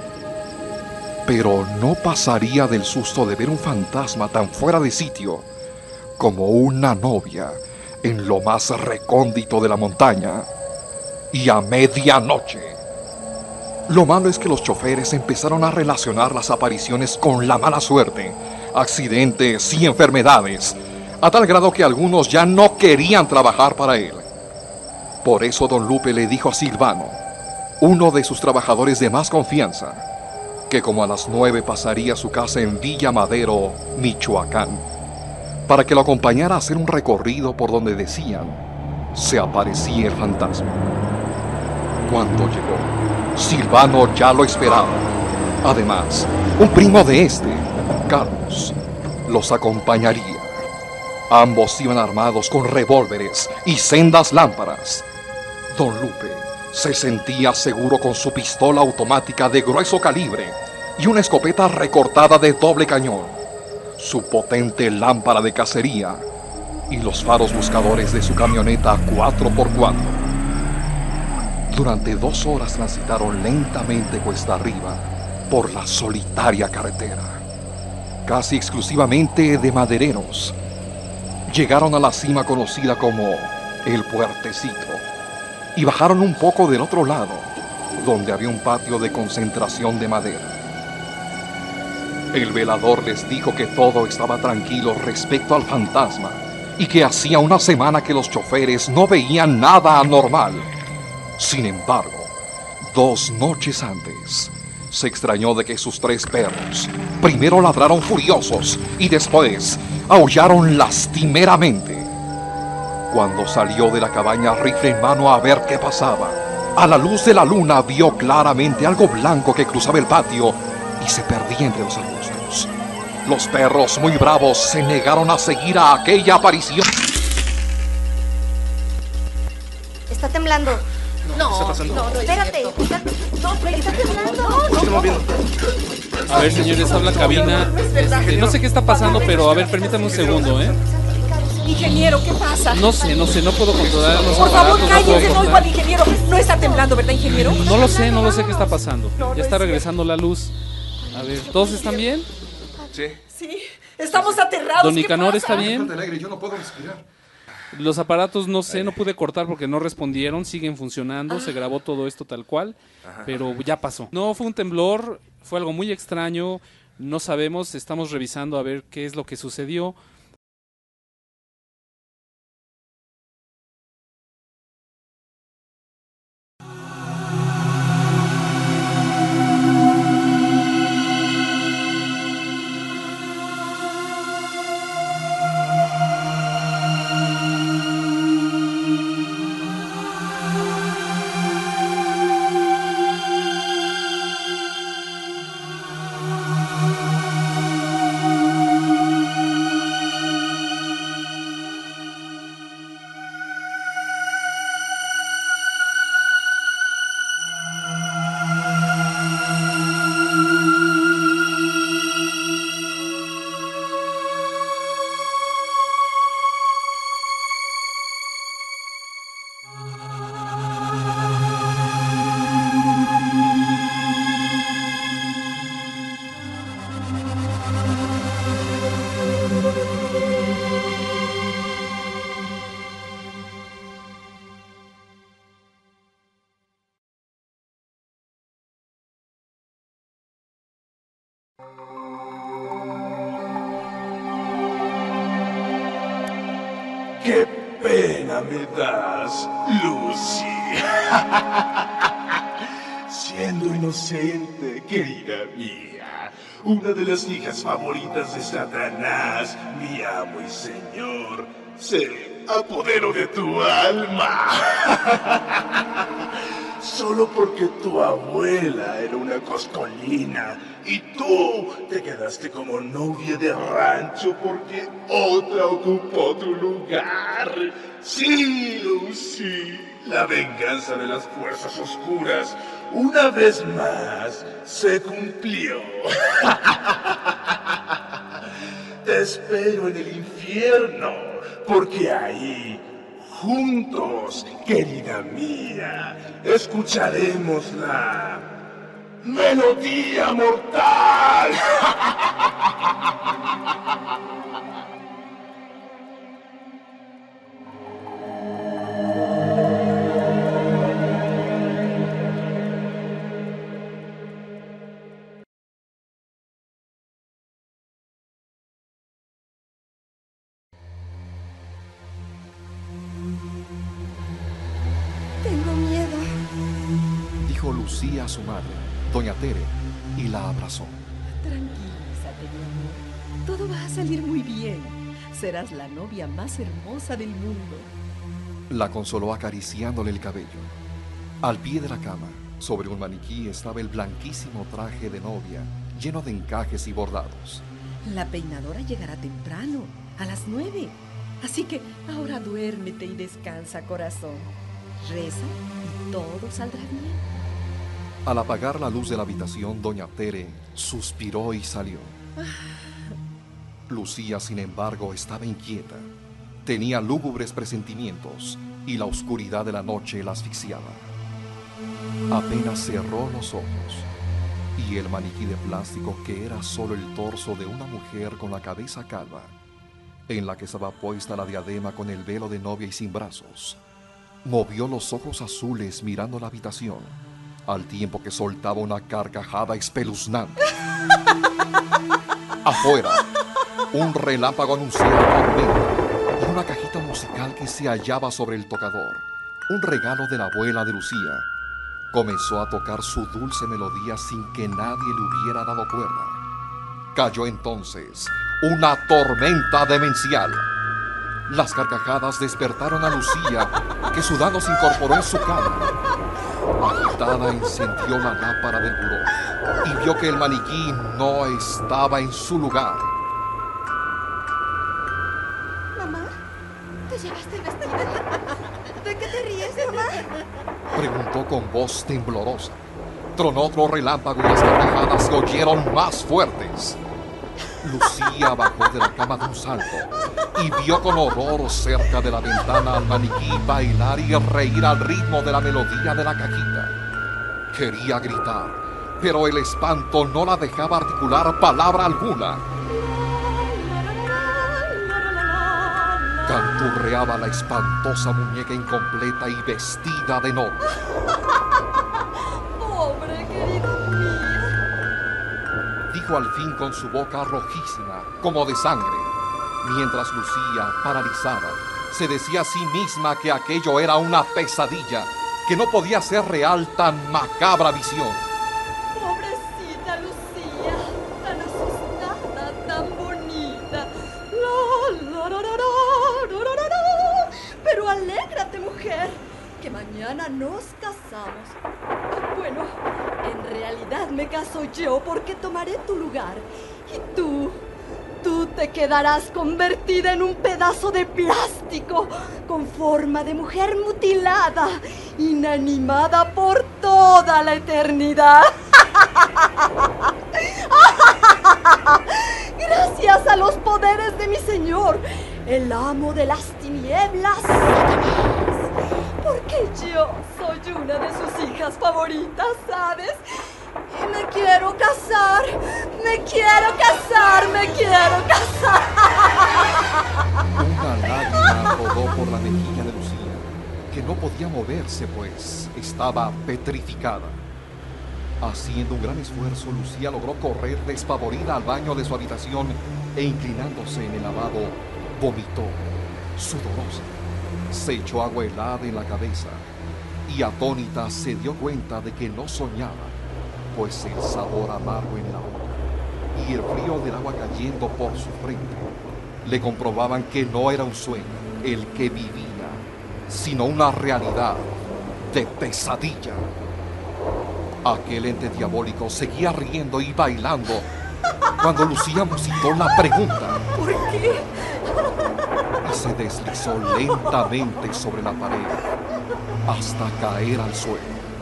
Pero no pasaría del susto de ver un fantasma tan fuera de sitio como una novia en lo más recóndito de la montaña y a medianoche. Lo malo es que los choferes empezaron a relacionar las apariciones con la mala suerte, accidentes y enfermedades, a tal grado que algunos ya no querían trabajar para él. Por eso don Lupe le dijo a Silvano, uno de sus trabajadores de más confianza, que como a las nueve pasaría a su casa en Villa Madero, Michoacán, para que lo acompañara a hacer un recorrido por donde decían se aparecía el fantasma. Cuando llegó, Silvano ya lo esperaba. Además, un primo de este, Carlos, los acompañaría. Ambos iban armados con revólveres y sendas lámparas. Don Lupe se sentía seguro con su pistola automática de grueso calibre y una escopeta recortada de doble cañón, su potente lámpara de cacería y los faros buscadores de su camioneta cuatro por cuatro. Durante dos horas transitaron lentamente cuesta arriba por la solitaria carretera, casi exclusivamente de madereros. Llegaron a la cima conocida como El Puertecito y bajaron un poco del otro lado, donde había un patio de concentración de madera. El velador les dijo que todo estaba tranquilo respecto al fantasma y que hacía una semana que los choferes no veían nada anormal. Sin embargo, dos noches antes, se extrañó de que sus tres perros primero ladraron furiosos y después aullaron lastimeramente. Cuando salió de la cabaña rifle en mano a ver qué pasaba, a la luz de la luna vio claramente algo blanco que cruzaba el patio y se perdía entre los arbustos. Los perros, muy bravos, se negaron a seguir a aquella aparición. Está temblando. No, ¿qué está pasando? No, no, espérate. Está, no, está temblando. ¿Qué está moviendo? A ver, señores, habla cabina. Este, no sé qué está pasando, pero a ver, permítanme un segundo, ¿eh? Ingeniero, ¿qué pasa? No sé, no sé, no puedo controlar los Por favor, aparatos, cállense, puedo no oigo cortar. al ingeniero. No está temblando, ¿verdad, ingeniero? No lo sé, no lo sé qué está pasando. No, no Ya está es regresando la luz. A ver, ¿todos están bien? Sí. Sí, estamos aterrados. ¿Don ¿qué Nicanor pasa? está bien? Alegre, yo no puedo respirar. Los aparatos, no sé, no pude cortar porque no respondieron, siguen funcionando, se grabó todo esto tal cual, pero ya pasó. No, fue un temblor, fue algo muy extraño, no sabemos, estamos revisando a ver qué es lo que sucedió. ¡Qué pena me das, Lucy! Siendo inocente, querida mía, una de las hijas favoritas de Satanás, mi amo y señor, se apoderó de tu alma. Solo porque tu abuela era una coscolina y tú te quedaste como novia de rancho porque otra ocupó tu lugar. Sí, Lucy, la venganza de las fuerzas oscuras una vez más se cumplió. Te espero en el infierno, porque ahí, juntos, querida mía, escucharemos la melodía mortal. Tengo miedo. Dijo Lucía a su madre, doña Tere, y la abrazó. Tranquilízate, mi amor. Todo va a salir muy bien. Serás la novia más hermosa del mundo. La consoló acariciándole el cabello. Al pie de la cama, sobre un maniquí, estaba el blanquísimo traje de novia, lleno de encajes y bordados. La peinadora llegará temprano, a las nueve. Así que ahora duérmete y descansa, corazón. Reza y todo saldrá bien. Al apagar la luz de la habitación, doña Tere suspiró y salió. Lucía, sin embargo, estaba inquieta. Tenía lúgubres presentimientos y la oscuridad de la noche la asfixiaba. Apenas cerró los ojos y el maniquí de plástico, que era solo el torso de una mujer con la cabeza calva, en la que estaba puesta la diadema con el velo de novia y sin brazos, movió los ojos azules mirando la habitación, al tiempo que soltaba una carcajada espeluznante. Afuera, un relámpago anunciaba tormenta y una cajita musical que se hallaba sobre el tocador, un regalo de la abuela de Lucía, comenzó a tocar su dulce melodía sin que nadie le hubiera dado cuerda. Cayó entonces una tormenta demencial. Las carcajadas despertaron a Lucía, que sudando se incorporó en su cama. Agitada, encendió la lámpara del buró y vio que el maniquí no estaba en su lugar. Mamá, ¿te llevaste el vestido? ¿De qué te ríes, mamá? Preguntó con voz temblorosa. Tronó otro relámpago y las carcajadas se oyeron más fuertes. Lucía bajó de la cama de un salto y vio con horror cerca de la ventana al maniquí bailar y reír al ritmo de la melodía de la cajita. Quería gritar, pero el espanto no la dejaba articular palabra alguna. Canturreaba la espantosa muñeca incompleta y vestida de novia. Pobre querida mía. Dijo al fin con su boca rojísima, como de sangre, mientras Lucía, paralizada, se decía a sí misma que aquello era una pesadilla, que no podía ser real tan macabra visión. Pobrecita Lucía, tan asustada, tan bonita. La, la, la, la, la, la, la, la. Pero alégrate, mujer, que mañana nos casamos. Bueno, en realidad me caso yo porque tomaré tu lugar. Y tú, tú te quedarás convertida en un pedazo de plástico con forma de mujer mutilada, inanimada por toda la eternidad. Gracias a los poderes de mi señor, el amo de las tinieblas, Satanás. Porque yo soy una de sus hijas favoritas, ¿sabes? Y me quiero casar, me quiero casar, me quiero casar. Una lágrima rodó por la mejilla de Lucía, que no podía moverse, pues estaba petrificada. Haciendo un gran esfuerzo, Lucía logró correr despavorida al baño de su habitación e inclinándose en el lavabo, vomitó, sudorosa. Se echó agua helada en la cabeza y atónita se dio cuenta de que no soñaba, pues el sabor amargo en la boca y el frío del agua cayendo por su frente le comprobaban que no era un sueño el que vivía, sino una realidad de pesadilla. Aquel ente diabólico seguía riendo y bailando cuando Lucía musitó la pregunta. ¿Por qué? Y se deslizó lentamente sobre la pared hasta caer al suelo.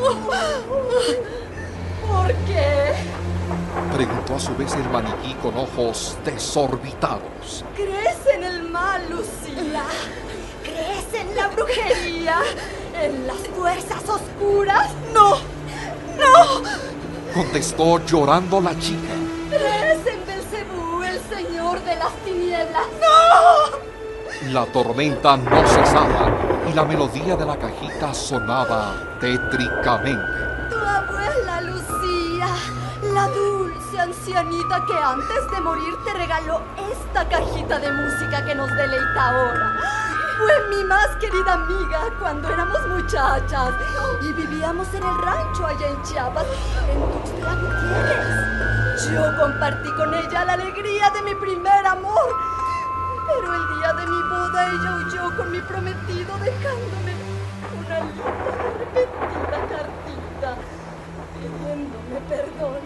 ¿Por qué? Preguntó a su vez el maniquí con ojos desorbitados. ¿Crees en el mal, Lucía? ¿Crees en la brujería? ¿En las fuerzas oscuras? ¡No! ¡No! Contestó llorando la chica. ¿Crees en Belcebú, el señor de las tinieblas? ¡No! La tormenta no cesaba y la melodía de la cajita sonaba tétricamente. Tu abuela Lucía, la dulce ancianita que antes de morir te regaló esta cajita de música que nos deleita ahora. Fue mi más querida amiga cuando éramos muchachas y vivíamos en el rancho allá en Chiapas, en Tuxtla Gutiérrez. Yo compartí con ella la alegría de mi primer amor, pero el día de mi boda ella huyó con mi prometido dejándome una linda y arrepentida cartita pidiéndome perdón.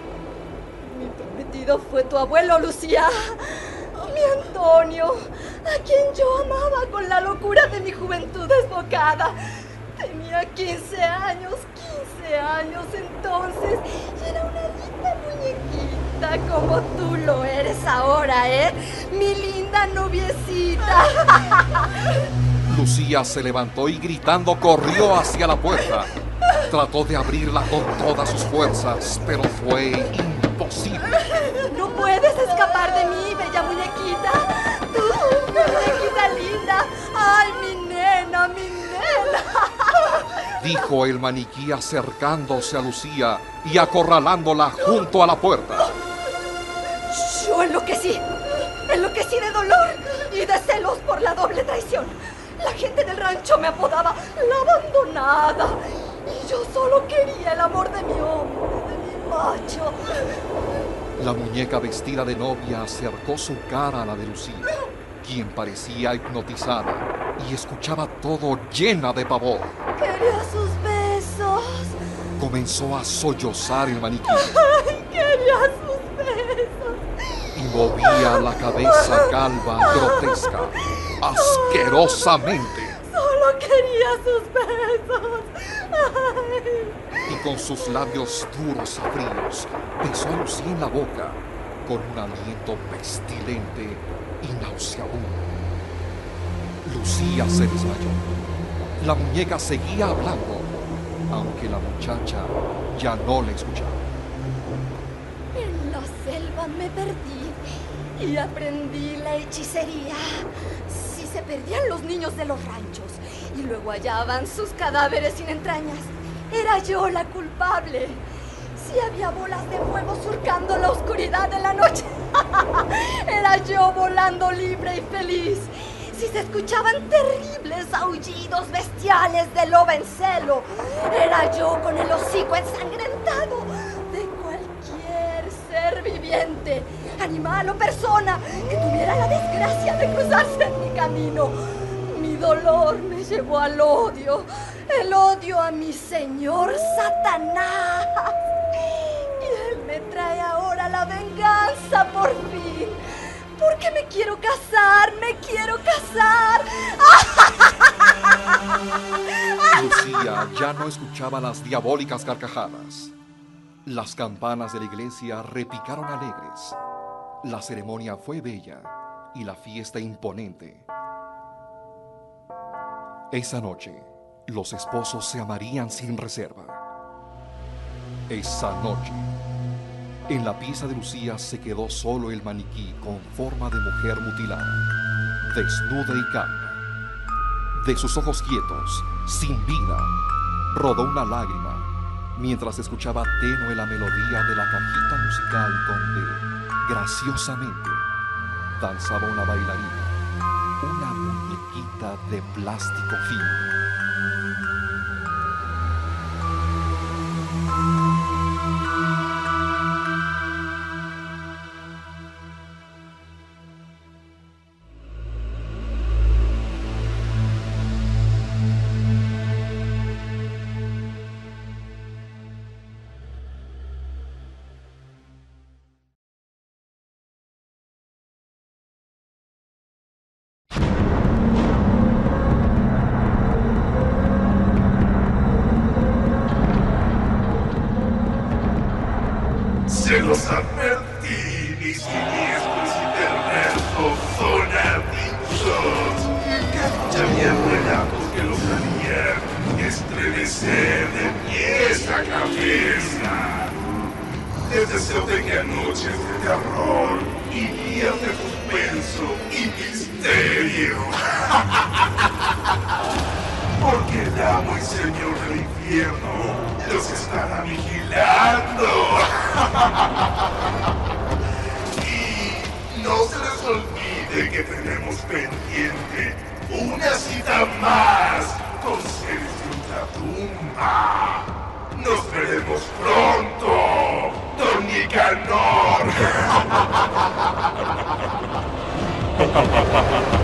Mi prometido fue tu abuelo, Lucía. Mi Antonio, a quien yo amaba con la locura de mi juventud desbocada. Tenía quince años, quince años entonces, y era una linda muñequita como tú lo eres ahora, ¿eh? Mi linda noviecita. Lucía se levantó y gritando corrió hacia la puerta. Trató de abrirla con todas sus fuerzas, pero fue imposible. No puedes escapar de mí, bella muñequita. Tú, mi muñequita linda. Ay, mi nena, mi nena. Dijo el maniquí acercándose a Lucía y acorralándola junto a la puerta. Yo enloquecí. Enloquecí de dolor y de celos por la doble traición. La gente del rancho me apodaba la abandonada. Y yo solo quería el amor de mi hombre, de mi macho. La muñeca vestida de novia acercó su cara a la de Lucía, quien parecía hipnotizada y escuchaba todo llena de pavor. Quería sus besos. Comenzó a sollozar el maniquí. Ay, quería sus besos. Y movía la cabeza calva, grotesca, asquerosamente. Solo quería sus besos. Ay. Y con sus labios duros y fríos besó a Lucía en la boca con un aliento pestilente y nauseabundo. Lucía se desmayó. La muñeca seguía hablando, aunque la muchacha ya no le escuchaba. En la selva me perdí y aprendí la hechicería. Si se perdían los niños de los ranchos y luego hallaban sus cadáveres sin entrañas, era yo la culpable. Si había bolas de fuego surcando la oscuridad de la noche, era yo volando libre y feliz. Si se escuchaban terribles aullidos bestiales de loba en celo, era yo con el hocico ensangrentado de cualquier ser viviente, animal o persona que tuviera la desgracia de cruzarse en mi camino. Mi dolor me llevó al odio, el odio a mi señor Satanás. Y él me trae ahora la venganza por fin. Porque me quiero casar, me quiero casar. Lucía ya no escuchaba las diabólicas carcajadas. Las campanas de la iglesia repicaron alegres. La ceremonia fue bella y la fiesta imponente. Esa noche, los esposos se amarían sin reserva. Esa noche, en la pieza de Lucía se quedó solo el maniquí con forma de mujer mutilada, desnuda y calma. De sus ojos quietos, sin vida, rodó una lágrima, mientras escuchaba tenue la melodía de la cajita musical donde, graciosamente, danzaba una bailarina, una muñequita de plástico fino. Se los advertí, mis siniestros y perversos sonaditos, que escucharían relatos que los harían estremecer de pies a cabeza. Les deseo tengan noches de terror y días de suspenso y misterio. Porque el amo y señor del infierno los estará vigilando. Y no se les olvide que tenemos pendiente una cita más con seres de ultratumba. Nos veremos pronto, don Nicanor.